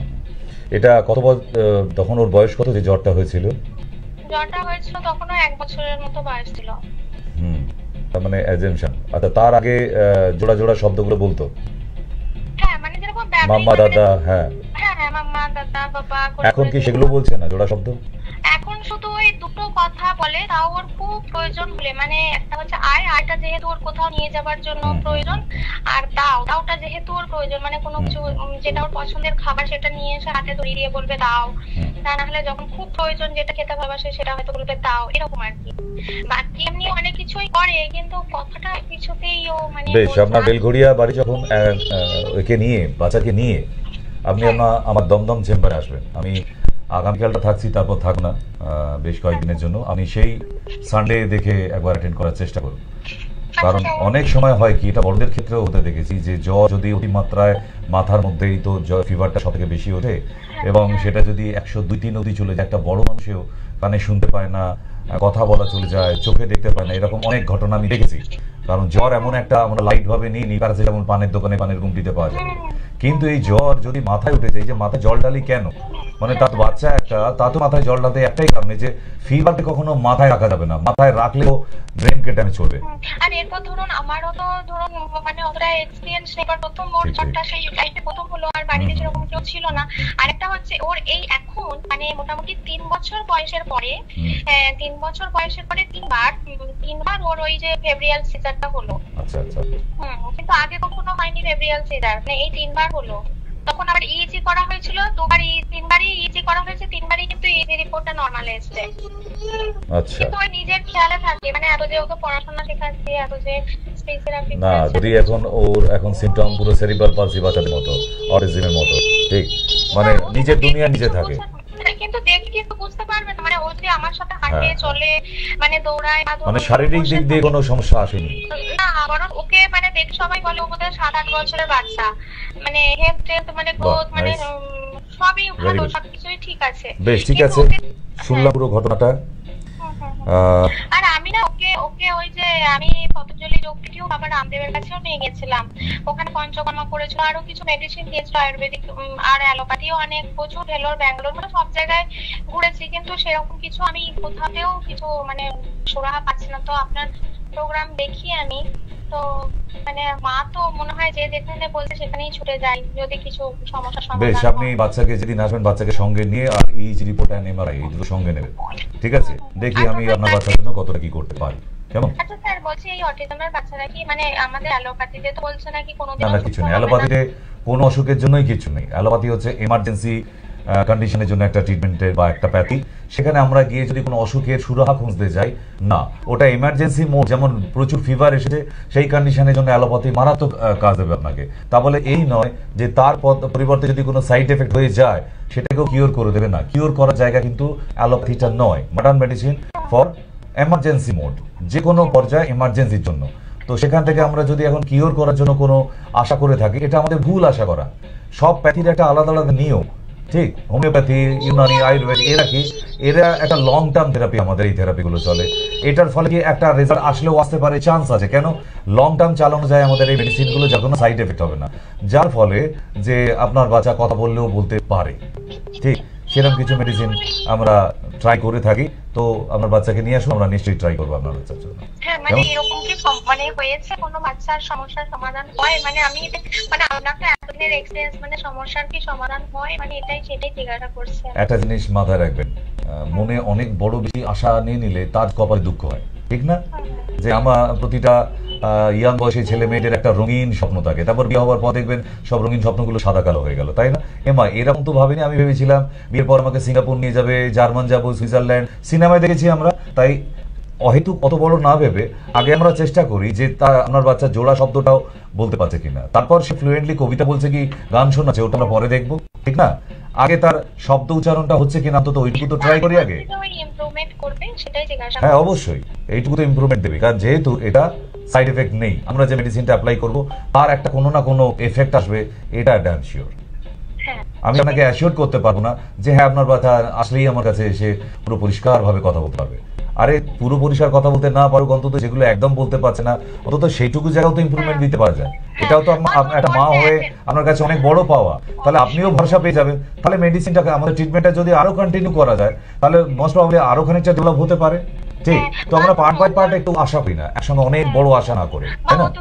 এটা কত তখন ওর বয়স কত যে জ্বরটা হয়েছিল? জ্বরটা হয়েছিল তখনও 1 বছরের মতো বয়স ছিল। তার মানে অ্যাজাম্পশন। আচ্ছা তার আগে জোড়া জোড়া শব্দগুলো বলতো? হ্যাঁ মানে যেরকম মাম্মা দাদা। হ্যাঁ হ্যাঁ মাম্মা দাদা বাবা। এখন কি সেগুলো বলছে না জোড়া শব্দ? এখন শুধু ওই দুটো কথা বলে, তাও ওর খুব প্রয়োজন হলে, মানে একটা হচ্ছে আয়টা যেহেতু ওর কোথাও নিয়ে যাবার জন্য প্রয়োজন, আর দাওটা যেহেতু ওর প্রয়োজন, মানে কোনো কিছু যেটা ওর পছন্দের খাবার সেটা নিয়ে এসে হাতে ধরিয়ে দিয়ে বলবে দাও, তা না হলে যখন খুব প্রয়োজন যেটা খেতে ভালোবাসে সেটা হয়তো বলবে দাও, এরকম আর কি। বাকি এমনি অনেক কিছুই করে, কিন্তু কথাটা কিছুতেই ও মানে। বেশ, আপনার বেলঘরিয়া বাড়ি যখন একে নিয়ে বাচ্চাকে নিয়ে আপনি আমার দমদম চেম্বারে আসবেন, আমি আগামীকালটা থাকছি, তারপর থাক না বেশ কয়েকদিনের জন্য। আমি সেই সানডে দেখে একবার অ্যাটেন্ড করার চেষ্টা করব। কারণ অনেক সময় হয় কি, এটা বড়দের ক্ষেত্রেও হতে দেখেছি, যে জ্বর যদি অতিমাত্রায় মাথার মধ্যেই তো ফিভারটা সব থেকে বেশি ওঠে, এবং সেটা যদি 102-3 অবধি চলে যায়, একটা বড় মানুষেও কানে শুনতে পায় না, কথা বলা চলে যায়, চোখে দেখতে পায় না, এরকম অনেক ঘটনা আমি দেখেছি। কারণ জ্বর এমন একটা, আমরা লাইট ভাবে নিই, প্যারাসিটামল পানের দোকানে পানের গুমটিতে পাওয়া যায়, কিন্তু এই জ্বর যদি মাথায় উঠে যায়, যে মাথায় জল ঢালি কেন, মানে তার বাচ্চা একটা, তা তো মাথায় জল ঢালতে একটাই কারণে, যে ফিভারকে কখনো মাথায় রাখা যাবে না, মাথায় রাখলেও ব্রেনকে ড্যামেজ করবে। আর এরপর ধরুন আমারও তো ধরুন মানে অতটা এক্সপিরিয়েন্স নেই, কারণ প্রথম ওর জ্বরটা সেই লাইফে প্রথম হলো, আর বাড়িতে সেরকম কেউ ছিল না। আরেকটা হচ্ছে ওর এই এখন মানে মোটামুটি 3 বছর বয়সের পরে, 3 বছর বয়সের পরে তিনবার ওর ওই যে ফেব্রিয়াল সিজারটা হলো। আচ্ছা আচ্ছা। কিন্তু আগে কখনো হয়নি ফেব্রিয়াল সিজার, মানে এই 3 বার হলো। তখন আবার ইইজি করা হয়েছিল, 3বারই ইইজি করা হয়েছে, 3বারই কিন্তু ইইজি রিপোর্টটা নরমাল এসেছে। আচ্ছা। কিন্তু ওই নিজের খেয়ালে থাকে, মানে এত যে ওকে পড়াশোনা শেখাচ্ছি, এত যে স্পিচ থেরাপি না, যদি এখন ওর এখন সিম্পটম পুরো সেরিব্রাল পালসি বাচ্চাদের মতো, অটিজমের মতো, ঠিক, মানে নিজের দুনিয়া নিজে থাকে, কিন্তু দেখে কিন্তু বুঝতে পারবে না, মানে ও যে আমার সাথে হাঁটে চলে, মানে দৌড়ায়, মানে শারীরিক দিক দিয়ে কোনো সমস্যা আসেনি না, বরং ওকে মানে দেখে সবাই বলে ও বোধহয় 7-8 বছরের বাচ্চা, মানে হেলথ মানে গ্রোথ মানে সবই ভালো, সবকিছুই ঠিক আছে। বেশ, ঠিক আছে, শুনলাম পুরো ঘটনাটা। আর আমি না ওকে ওই যে আমি পতঞ্জলি যোগ থেকেও বাবা রামদেবের কাছেও নিয়ে গেছিলাম, ওখানে পঞ্চকর্মা করেছিল, আরো কিছু মেডিসিন দিয়েছিল আয়ুর্বেদিক, আর অ্যালোপ্যাথিও অনেক, প্রচুর ভেলোর ব্যাঙ্গালোর মানে সব জায়গায় ঘুরেছি, কিন্তু সেরকম কিছু আমি কোথাতেও কিছু মানে সুরাহা পাচ্ছি না। তো আপনার প্রোগ্রাম দেখি আমি, তো মানে মা তো মনে হয় যে যেখানে বলছে সেখানেই ছুটে যাই যদি কিছু সমস্যা সমাধান। বেশ, আপনি বাচ্চাকে যেদিন আসবেন বাচ্চাকে সঙ্গে নিয়ে আর ইজি রিপোর্ট এন্ড এমআরআই এই দুটো সঙ্গে নেবেন, ঠিক আছে? দেখি আমি আপনার বাচ্চার জন্য কতটা কি করতে পারি, কেমন? আচ্ছা স্যার, বলছি এই অটিজমের বাচ্চারা কি মানে আমাদের অ্যালোপ্যাথিতে তো বলছে নাকি কোনোদিন? না, কিছু নেই অ্যালোপ্যাথিতে, কোনো অসুখের জন্যই কিছু নেই। অ্যালোপ্যাথি হচ্ছে এমার্জেন্সি কন্ডিশনের জন্য একটা ট্রিটমেন্টের বা একটা প্যাথি। সেখানে আমরা গিয়ে যদি কোনো অসুখের সুরাহা খুঁজতে যাই, না, ওটা এমার্জেন্সি মোড, যেমন প্রচুর ফিভার এসেছে সেই কন্ডিশনের জন্য অ্যালোপ্যাথি মারাত্মক কাজ দেবে আপনাকে। তা বলে এই নয় যে তার পরিবর্তে যদি কোনো সাইড এফেক্ট হয়ে যায় সেটাকেও কিওর করে দেবে, না, কিওর করার জায়গা কিন্তু অ্যালোপ্যাথিটা নয়। Modern medicine for emergency mode, যে কোনো পর্যায়ে এমার্জেন্সির জন্য। তো সেখান থেকে আমরা যদি এখন কিওর করার জন্য কোনো আশা করে থাকি, এটা আমাদের ভুল আশা করা। সব প্যাথির একটা আলাদা আলাদা নিয়ম, ঠিক? হোমিওপ্যাথি, ইউনানি, আয়ুর্বেদ, এরা একটা লং টার্ম থেরাপি, আমাদের এই থেরাপিগুলো চলে। এটার ফলে কি একটা রেজাল্ট আসলেও আসতে পারে, চান্স আছে, কেন লং টার্ম চালানো যায় আমাদের এই মেডিসিনগুলো, যার কোনো সাইড এফেক্ট হবে না, যার ফলে যে আপনার বাচ্চা কথা বললেও বলতে পারে, ঠিক? সেরকম কিছু মেডিসিন আমরা ট্রাই করে থাকি। তো আপনার বাচ্চাকে নিয়ে আসুন, আমরা নিশ্চয়ই ট্রাই করবো আপনার বাচ্চার জন্য। হ্যাঁ, মানে এরকম কি মানে হয়েছে কোনো বাচ্চার সমস্যার সমাধান হয়? মানে আমি মানে আপনাকে এতদিনের এক্সপেরিয়েন্স, মানে সমস্যার কি সমাধান হয়, মানে সেটাই জিজ্ঞাসা করছি। একটা জিনিস মাথায় রাখবেন, মনে অনেক বড় বেশি আশা নিয়ে নিলে তার কপালে দুঃখ হয়, ঠিক না? যে আমার প্রতিটা ইয়াং বয়সী ছেলে মেয়েদের একটা রঙিন স্বপ্ন থাকে, তারপর বিয়ে হওয়ার পর দেখবেন সব রঙিন স্বপ্নগুলো সাদা কালো হয়ে গেল, তাই না? এমা এরকম তো ভাবিনি, আমি ভেবেছিলাম বিয়ের পর আমাকে সিঙ্গাপুর নিয়ে যাবে, জার্মান যাবো, সুইজারল্যান্ড, সিনেমায় দেখেছি আমরা। তাই অহেতুক অত বড় না ভেবে আগে আমরা চেষ্টা করি যে আপনার বাচ্চা জোড়া শব্দটাও বলতে পারছে কিনা, তারপর সে ফ্লুয়েন্টলি কবিতা বলছে কি, গান শোনাচ্ছে, ওটা আমরা পরে দেখবো, ঠিক না? আগে তার শব্দ উচ্চারণটা হচ্ছে কিনা অন্তত ওইটুকু তো ট্রাই করি আগে। হ্যাঁ, অবশ্যই এইটুকু তো ইমপ্রুভমেন্ট দেবে, কারণ যেহেতু এটা সাইড এফেক্ট নেই, আমরা যে মেডিসিনটা অ্যাপ্লাই করবো তার একটা কোনো না কোনো এফেক্ট আসবে, এটা ড্যাম শিওর। আমি আপনাকে অ্যাসিওর করতে পারবো না যে হ্যাঁ আপনার বাচ্চা আসলেই আমার কাছে এসে পুরো পরিষ্কার ভাবে কথা বলতে পারবে। আরে পুরো পরিষ্কার কথা বলতে না পারুক, অন্তত যেগুলো একদম বলতে পারছে না, অন্তত সেইটুকু জায়গাও তো ইমপ্রুভমেন্ট দিতে পারা যায়। এটাও তো একটা মা হয়ে আপনার কাছে অনেক বড় পাওয়া। তাহলে আপনিও ভরসা পেয়ে যাবেন। তাহলে মেডিসিনটাকে, আমাদের ট্রিটমেন্টটা যদি আরো কন্টিনিউ করা যায়, তাহলে মোস্ট প্রবাবলি আরো খানিকটা ডেভেলপ হতে পারে, ঠিক? তো আমরা পার্ট বাই পার্ট একটু আশা করি না, একসঙ্গে অনেক বড় আশা না করে, তাই না?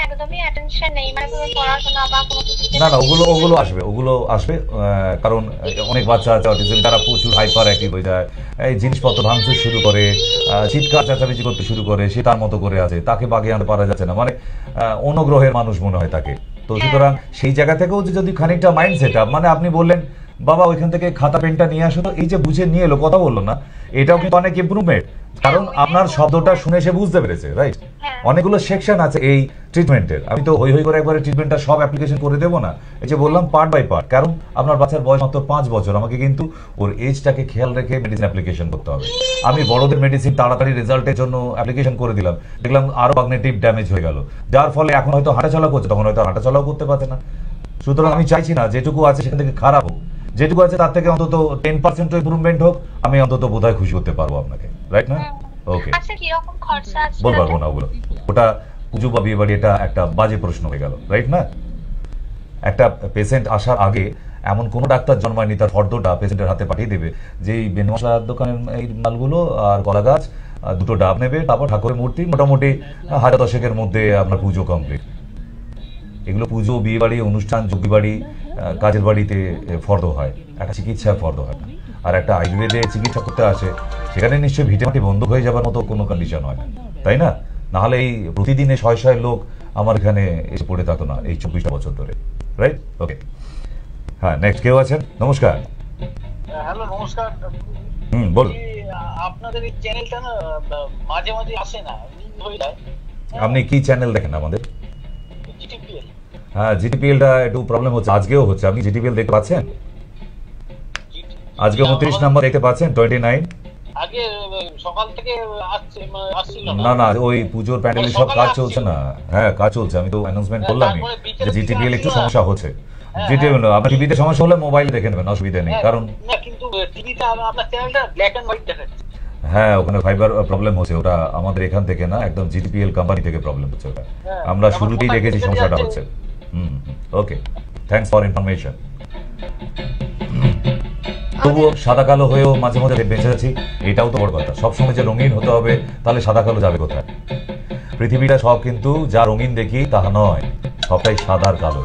না না, ওগুলো আসবে, কারণ অনেক বাচ্চা আছে অটিজম, তারা প্রচুর হাইপার অ্যাক্টিভ হয়ে যায়, এই জিনিসপত্র ভাঙচুর শুরু করে, চিৎকার চেঁচামেচি করতে শুরু করে, সে তার মতো করে আছে, তাকে বাগিয়ে আনতে পারা যাচ্ছে না, মানে অনুগ্রহের মানুষ মনে হয় তাকে। তো সুতরাং সেই জায়গা থেকেও যদি খানিকটা মাইন্ড সেট আপ, মানে আপনি বললেন বাবা ওইখান থেকে খাতা পেনটা নিয়ে আসো, তো এই যে বুঝে নিয়ে এলো, কথা বললো না, এটাও কিন্তু অনেক ইমপ্রুভমেন্ট, কারণ আপনার শব্দটা শুনে সে বুঝতে পেরেছে, রাইট? অনেকগুলো সেকশন আছে এই ট্রিটমেন্টের, আমি তো হই হই করে একবারে ট্রিটমেন্টটা সব অ্যাপ্লিকেশন করে দেবো না, এই যে বললাম পার্ট বাই পার্ট, কারণ আপনার বাচ্চার বয়স মাত্র 5 বছর, আমাকে কিন্তু ওর এজটাকে খেয়াল রেখে মেডিসিন অ্যাপ্লিকেশন করতে হবে। আমি বড়দের মেডিসিন তাড়াতাড়ি রেজাল্টের জন্য অ্যাপ্লিকেশন করে দিলাম, দেখলাম আরো কগনিটিভ ড্যামেজ হয়ে গেল, যার ফলে এখন হয়তো হাঁটাচলা করছে, তখন হয়তো হাঁটাচলাও করতে পারছে না। সুতরাং আমি চাইছি না যেটুকু আছে সেখান থেকে খারাপ হোক, যেটুকু আছে তার থেকে অন্তত 10% ইমপ্রুভমেন্ট হোক, আমি অন্তত বোধহয় খুশি হতে পারবো আপনাকে, রাইট না? ওকে, আচ্ছা কি রকম খরচা আছে? বল পারবো না ওগুলো, ওটা পুজো বা বিয়ে বাড়ি, এটা একটা বাজে প্রশ্ন হয়ে গেল, রাইট না? একটা পেশেন্ট আসার আগে এমন কোনো ডাক্তার জন্মায়নি তার ফর্দটা পেশেন্টের হাতে পাঠিয়ে দেবে যে এই বেনু মশলার দোকানের এই মালগুলো আর কলা গাছ আর 2টো ডাব নেবে, তারপর ঠাকুরের মূর্তি, মোটামুটি 1000-1000-এর মধ্যে আপনার পুজো কমপ্লিট। এগুলো পুজো, বিয়ে বাড়ি, অনুষ্ঠান, যোগী বাড়ি, কাজের বাড়িতে ফর্দ হয়, একটা চিকিৎসায় ফর্দ হয় না। আর একটা আয়ুর্বেদে চিকিৎসা করতে আসে, সেখানে নিশ্চয়ই ভিটেমাটি বন্ধ হয়ে যাবার মতো কোনো কন্ডিশন হয় না, তাই না? নাহলে এই প্রতিদিনে 100 লোক আমার এখানে এসে পড়ে থাকতো না এই 24টা বছর ধরে, রাইট? ওকে, হ্যাঁ, নেক্সট কেউ আছেন? নমস্কার। হ্যালো, নমস্কার। বলুন। আপনাদের এই চ্যানেলটা না মাঝে মাঝে আসে না, হয়ে যায়। আপনি কি চ্যানেল দেখেন আমাদের? জিটিপিএল। হ্যাঁ, জিটিপিএলটা একটু প্রবলেম হচ্ছে, আজকেও হচ্ছে। আপনি জিটিপিএল দেখতে পাচ্ছেন? আজকে 29 নম্বর দেখতে পাচ্ছেন, 29। আগে সকাল থেকে আসছিল না না, ওই পুজোর প্যান্ডেলের সব কাজ চলছে না। হ্যাঁ, কাজ চলছে, আমি তো অ্যানাউন্সমেন্ট করলাম যে জিটিপিএল একটু সমস্যা হচ্ছে। জিটিপিএল আপনার টিভিতে সমস্যা হলে মোবাইলে দেখে নেবেন, অসুবিধা নেই। কারণ না, কিন্তু টিভিতে আপনার চ্যানেলটা ব্ল্যাক এন্ড হোয়াইট দেখাচ্ছে। হ্যাঁ, ওখানে ফাইবার প্রবলেম হচ্ছে, ওটা আমাদের এখান থেকে না, একদম জিটিপিএল কোম্পানি থেকে প্রবলেম হচ্ছে ওটা। আমরা শুরুতেই দেখেছি সমস্যাটা হচ্ছে। Okay, thanks for information. তবুও সাদা কালো হয়েও মাঝে মাঝে বেঁচে আছি, এটাও তো বড় কথা। সবসময় যে রঙিন হতে হবে, তাহলে সাদা কালো যাবে কোথায়? পৃথিবীটা সব কিন্তু যা রঙিন দেখি তাহা নয়, সবটাই সাদার কালো।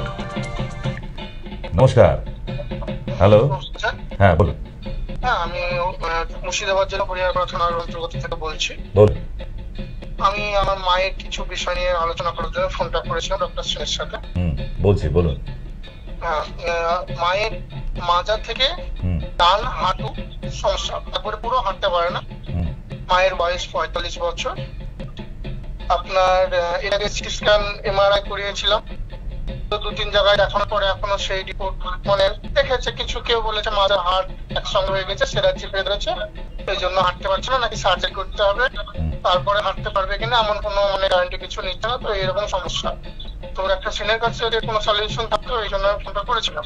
নমস্কার। হ্যালো, হ্যাঁ বলুন। হ্যাঁ, আমি মুর্শিদাবাদ জেলা পরিহারপাড়া থানার অন্তর্গত থেকে বলছি। বলুন। আমি আমার মায়ের কিছু বিষয় নিয়ে আলোচনা করার জন্য ফোনটা করেছিলাম ডক্টর সেনের সাথে। বলছি, বলুন। মায়ের মাজা থেকে ডান হাঁটু সমস্যা, তারপরে পুরো হাঁটতে পারে না। মায়ের বয়স 45 বছর। আপনার এর আগে সিটি স্ক্যান, এমআরআই করিয়েছিলাম, তো 2-3 জায়গায় দেখানোর পরে এখনো সেই রিপোর্ট মানে দেখেছে কিছু। কেউ বলেছে মাজার হাড় একসঙ্গে হয়ে গেছে, সেটা চিপে ধরেছে, এই জন্য হাঁটতে পারছে না, নাকি সার্জারি করতে হবে, তারপরে হাঁটতে পারবে কিনা এমন কোনো মানে গ্যারান্টি কিছু নিচ্ছে না। তো এরকম সমস্যা, তো একটা সিনের কাছে যদি কোনো সলিউশন থাকতো, এই জন্য আমি ফোনটা করেছিলাম।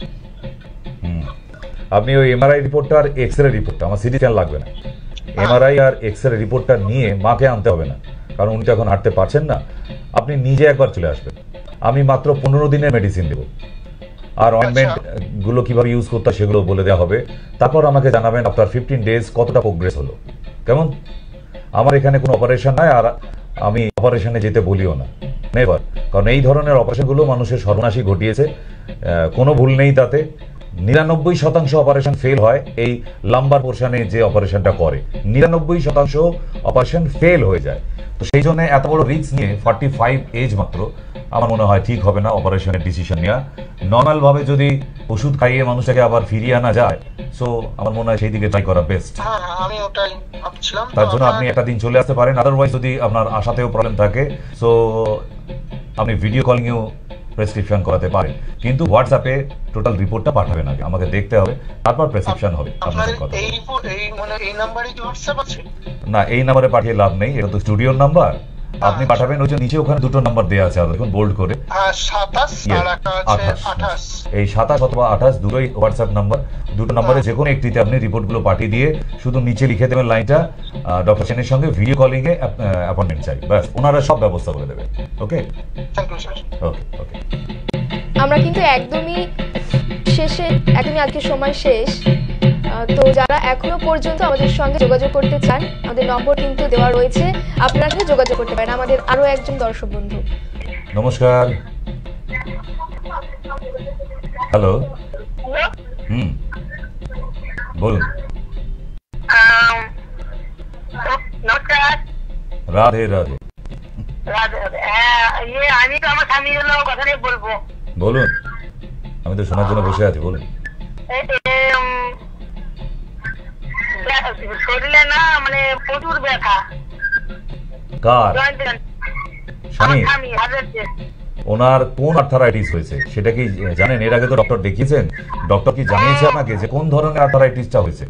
আপনি ওই এমআরআই রিপোর্টটা আর এক্সরে রিপোর্টটা, আমার সিটি স্ক্যান লাগবে না, এমআরআই আর এক্সরে রিপোর্টটা নিয়ে মাকে আনতে হবে না, কারণ উনি তো এখন হাঁটতে পারছেন না। আপনি নিজে একবার চলে আসবেন, আমি মাত্র 15 দিনের মেডিসিন দেবো, আর অয়েন্টমেন্ট গুলো কিভাবে ইউজ করতে সেগুলো বলে দেওয়া হবে। তারপর আমাকে জানাবেন আফটার 15 ডেজ কতটা প্রোগ্রেস হলো। কেমন? আমার এখানে কোনো অপারেশন নাই, আর আমি অপারেশনে যেতে বলিও না, নেভার। কারণ এই ধরনের অপারেশনগুলো মানুষের সর্বনাশী ঘটিয়েছে, কোনো ভুল নেই তাতে। 99% অপারেশন ফেল হয় এই লাম্বার পোর্শনে যে অপারেশনটা করে, 99% অপারেশন ফেল হয়ে যায়। তো সেই জন্য এত বড় রিস্ক নিয়ে 45 এজ মাত্র, আমার মনে হয় ঠিক হবে না অপারেশনের ডিসিশন নেওয়া। নর্মাল ভাবে যদি ওষুধ খাইয়ে মানুষটাকে আবার ফিরিয়ে আনা যায়, সো আমার মনে হয় সেই দিকে ট্রাই করা বেস্ট। আমি ওটাই ভাবছিলাম। তার জন্য আপনি একটা দিন চলে আসতে পারেন, আদারওয়াইজ যদি আপনার আশাতেও প্রবলেম থাকে, সো আপনি ভিডিও কলিংয়েও প্রেসক্রিপশন করাতে পারেন, কিন্তু হোয়াটসঅ্যাপে টোটাল রিপোর্টটা পাঠাবেন আগে, আমাকে দেখতে হবে, তারপর প্রেসক্রিপশন হবে। না, এই নাম্বারে পাঠিয়ে লাভ নেই, এটা তো স্টুডিওর নাম্বার। আপনি পাঠাবেন, ওই যে নিচে ওখানে 2টো নাম্বার দেওয়া আছে, দেখুন বোল্ড করে, 27 এই 27 অথবা 28 দুটোই হোয়াটসঅ্যাপ নাম্বার। 2টো নাম্বারে যে কোনো একটিতে আপনি রিপোর্টগুলো পাঠিয়ে দিয়ে শুধু নিচে লিখে দেবেন লাইনটা ডক্টর সেনের সঙ্গে ভিডিও কলিং এ অ্যাপয়েন্টমেন্ট চাই, ব্যাস, ওনারা সব ব্যবস্থা করে দেবে। ওকে, ওকে, ওকে। আমরা কিন্তু একদমই শেষে, একদমই আজকে সময় শেষ। তো যারা এখনো পর্যন্ত আমাদের সঙ্গে যোগাযোগ করতে চান, আমাদের নম্বর কিন্তু দেওয়া রয়েছে, আপনারা সাথে যোগাযোগ করতে পারেন। আমাদের আরো একজন দর্শক বন্ধু। নমস্কার। হ্যালো, বলুন। নমস্কার। রাধে রাধে। আমি তো আমার স্বামীর জন্য কথা বলবো। বলুন, আমি তো শোনার জন্য বসে আছি, বলুন। শরীরে না মানে প্রচুর ব্যথা। কার? স্বামী? আমি হাজারকে। ওনার কোন আর্থারাইটিস হয়েছে সেটা কি জানেন? এর আগে তো ডক্টর দেখিয়েছেন, ডক্টর কি জানিয়েছে আপনাকে যে কোন ধরনের আর্থারাইটিসটা হয়েছে?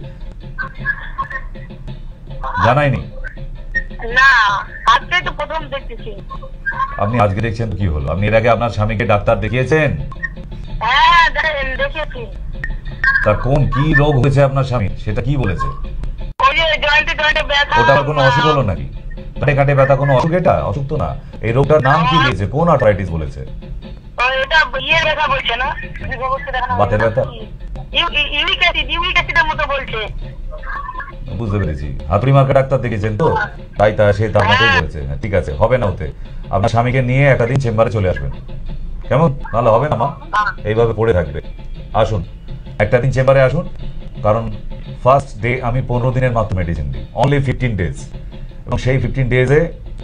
জানায়নি? না, আজকে তো প্রথম দেখতেছি। আপনি আজকে দেখছেন কি হলো? আপনি এর আগে আপনার স্বামীকে ডাক্তার দেখিয়েছেন? হ্যাঁ দেখেছি। তা কোন কি রোগ হয়েছে আপনার স্বামী সেটা কি বলেছে? ওই যে জয়েন্টে ব্যথা। ওটা কোনো অসুখ হলো নাকি? কাটে কাটে ব্যথা কোনো অসুখ? এটা অসুখ তো না। এই রোগটার নাম কি দিয়েছে? কোন আর্থারাইটিস বলেছে? এটা ইয়ে ব্যথা বলছে না? বাতের ব্যথা? ইউরিক অ্যাসিডের মতো বলছে। বুঝতে পেরেছি। হাতুড়ি মার্কা ডাক্তার দেখেছেন তো, তাই সে তার মতোই বলেছে। হ্যাঁ ঠিক আছে, হবে না ওতে। আপনার স্বামীকে নিয়ে একটা দিন চেম্বারে চলে আসবেন, কেমন? নাহলে হবে না মা, এইভাবে পড়ে থাকবে। আসুন একটা দিন চেম্বারে আসুন, কারণ ফার্স্ট ডে আমি 15 দিনের মাত্র মেডিসিন দিই, অনলি 15 ডেজ। এবং সেই 15 ডেজে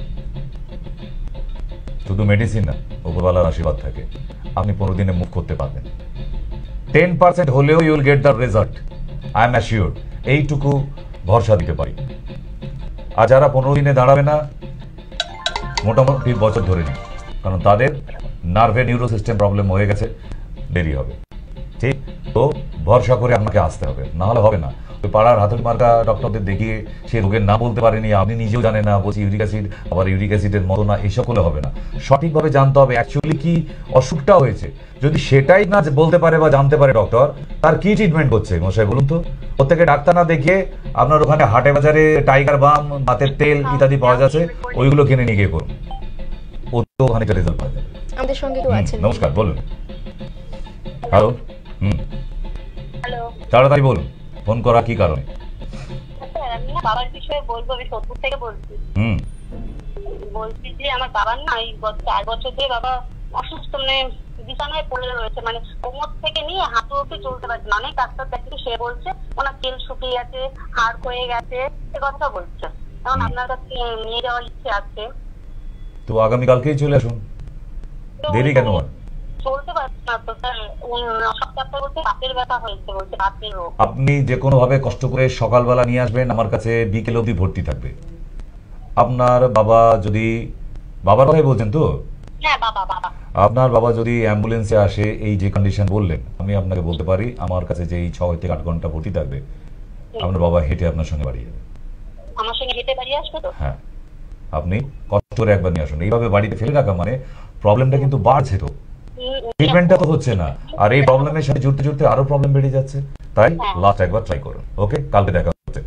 শুধু মেডিসিন না, উপরওয়ালার আশীর্বাদ থাকে, আপনি 15 দিনে মুভ করতে পারবেন। 10% হলেও you will get the result, I am assured. এইটুকু ভরসা দিতে পারি। আর যারা 15 দিনে দাঁড়াবে না, মোটামুটি বছর ধরে নিন, কারণ তাদের নার্ভে নিউরো সিস্টেম প্রবলেম হয়ে গেছে, দেরি হবে। ঠিক তো ভরসা করে আপনাকে আসতে হবে, না হলে হবে না। ওই পাড়ার হাতুড়ি মার্কা ডক্টরদের দেখিয়ে সে রোগের নাম বলতে পারেনি, আপনি নিজেও জানেন না, বলছি ইউরিক অ্যাসিড, আবার ইউরিক অ্যাসিডের মতো না, এসব হলে হবে না। সঠিকভাবে জানতে হবে অ্যাকচুয়ালি কি অসুখটা হয়েছে। যদি সেটাই না বলতে পারে বা জানতে পারে ডক্টর, তার কি ট্রিটমেন্ট করছে মশাই বলুন তো? প্রত্যেকে ডাক্তার না দেখিয়ে আপনার ওখানে হাটে বাজারে টাইগার বাম, হাতের তেল ইত্যাদি পাওয়া যাচ্ছে, ওইগুলো কিনে নিয়ে গিয়ে করুন, ও তো ওখানে রেজাল্ট পাওয়া যাবে। আমাদের সঙ্গে কেউ আছেন? নমস্কার, বলুন। হ্যালো। হ্যালো, তাড়াতাড়ি বলুন, ফোন করা কি কারণে? আমি না বাবার বিষয়ে বলবো, আমি সোদপুর থেকে বলছি। বলছি যে আমার বাবার না এই 4 বছর ধরে বাবা অসুস্থ, মানে বিছানায় পড়ে রয়েছে, মানে কোমর থেকে নিয়ে হাঁটু অব্দি চলতে পারছে না। অনেক ডাক্তার দেখে সে বলছে ওনার তেল শুকিয়ে গেছে, হাড় ক্ষয়ে গেছে, সে কথা বলছে। এখন আপনার কাছে নিয়ে যাওয়ার ইচ্ছে আছে। তো আগামীকালকেই চলে আসুন, দেরি কেন আর? চলতে পারছে না তো স্যার, সব ডাক্তার বলছে বাতের ব্যথা হয়েছে, বলছে বাতের রোগ। আপনি যে কোনো ভাবে কষ্ট করে সকালবেলা নিয়ে আসবেন, আমার কাছে বিকেল অবধি ভর্তি থাকবে। আপনার বাবা যদি, বাবার কথাই বলছেন তো? হ্যাঁ বাবা। আপনার বাবা যদি অ্যাম্বুলেন্সে আসে, এই যে কন্ডিশন বললেন, আমি আপনাকে বলতে পারি আমার কাছে যে এই 6 থেকে 8 ঘন্টা ভর্তি থাকবে, আপনার বাবা হেঁটে আপনার সঙ্গে বাড়ি যাবে। আমার সঙ্গে হেঁটে বাড়ি আসবে তো? হ্যাঁ, আপনি কষ্ট করে একবার নিয়ে আসুন। এইভাবে বাড়িতে ফেলে রাখা মানে প্রবলেমটা কিন্তু বাড়ছে, তো ট্রিটমেন্টটা তো হচ্ছে না, আর এই প্রবলেমের সাথে জুড়তে জুড়তে আরো প্রবলেম বেড়ে যাচ্ছে। তাই লাস্ট একবার ট্রাই করুন। ওকে, কালকে দেখা হচ্ছে।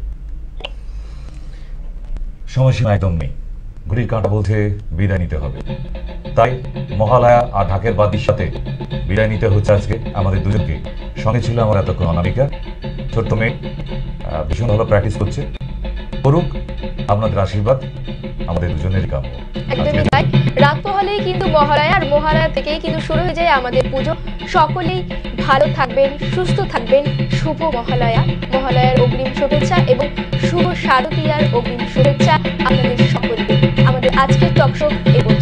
সময়সীমা একদম নেই, ঘড়ির কাঁটা বলছে বিদায় নিতে হবে। তাই মহালয়া আর ঢাকের বাদির সাথে বিদায় নিতে হচ্ছে আজকে আমাদের দুজনকে। সঙ্গে ছিল আমার এতক্ষণ অনামিকা, ছোট্ট মেয়ে, ভীষণ ভালো প্র্যাকটিস করছে। করুক, আপনাদের আশীর্বাদ আমাদের দুজনেরই কাম্য। একদমই তাই। রাত পোহালেই কিন্তু মহালয়া, আর মহালয়া থেকেই কিন্তু শুরু হয়ে যায় আমাদের পুজো। সকলেই ভালো থাকবেন, সুস্থ থাকবেন। শুভ মহালয়া, মহালয়ার অগ্রিম শুভেচ্ছা এবং শুভ শারদীয়ার অগ্রিম শুভেচ্ছা আপনাদের সকলকে। আমাদের আজকের টক শো এই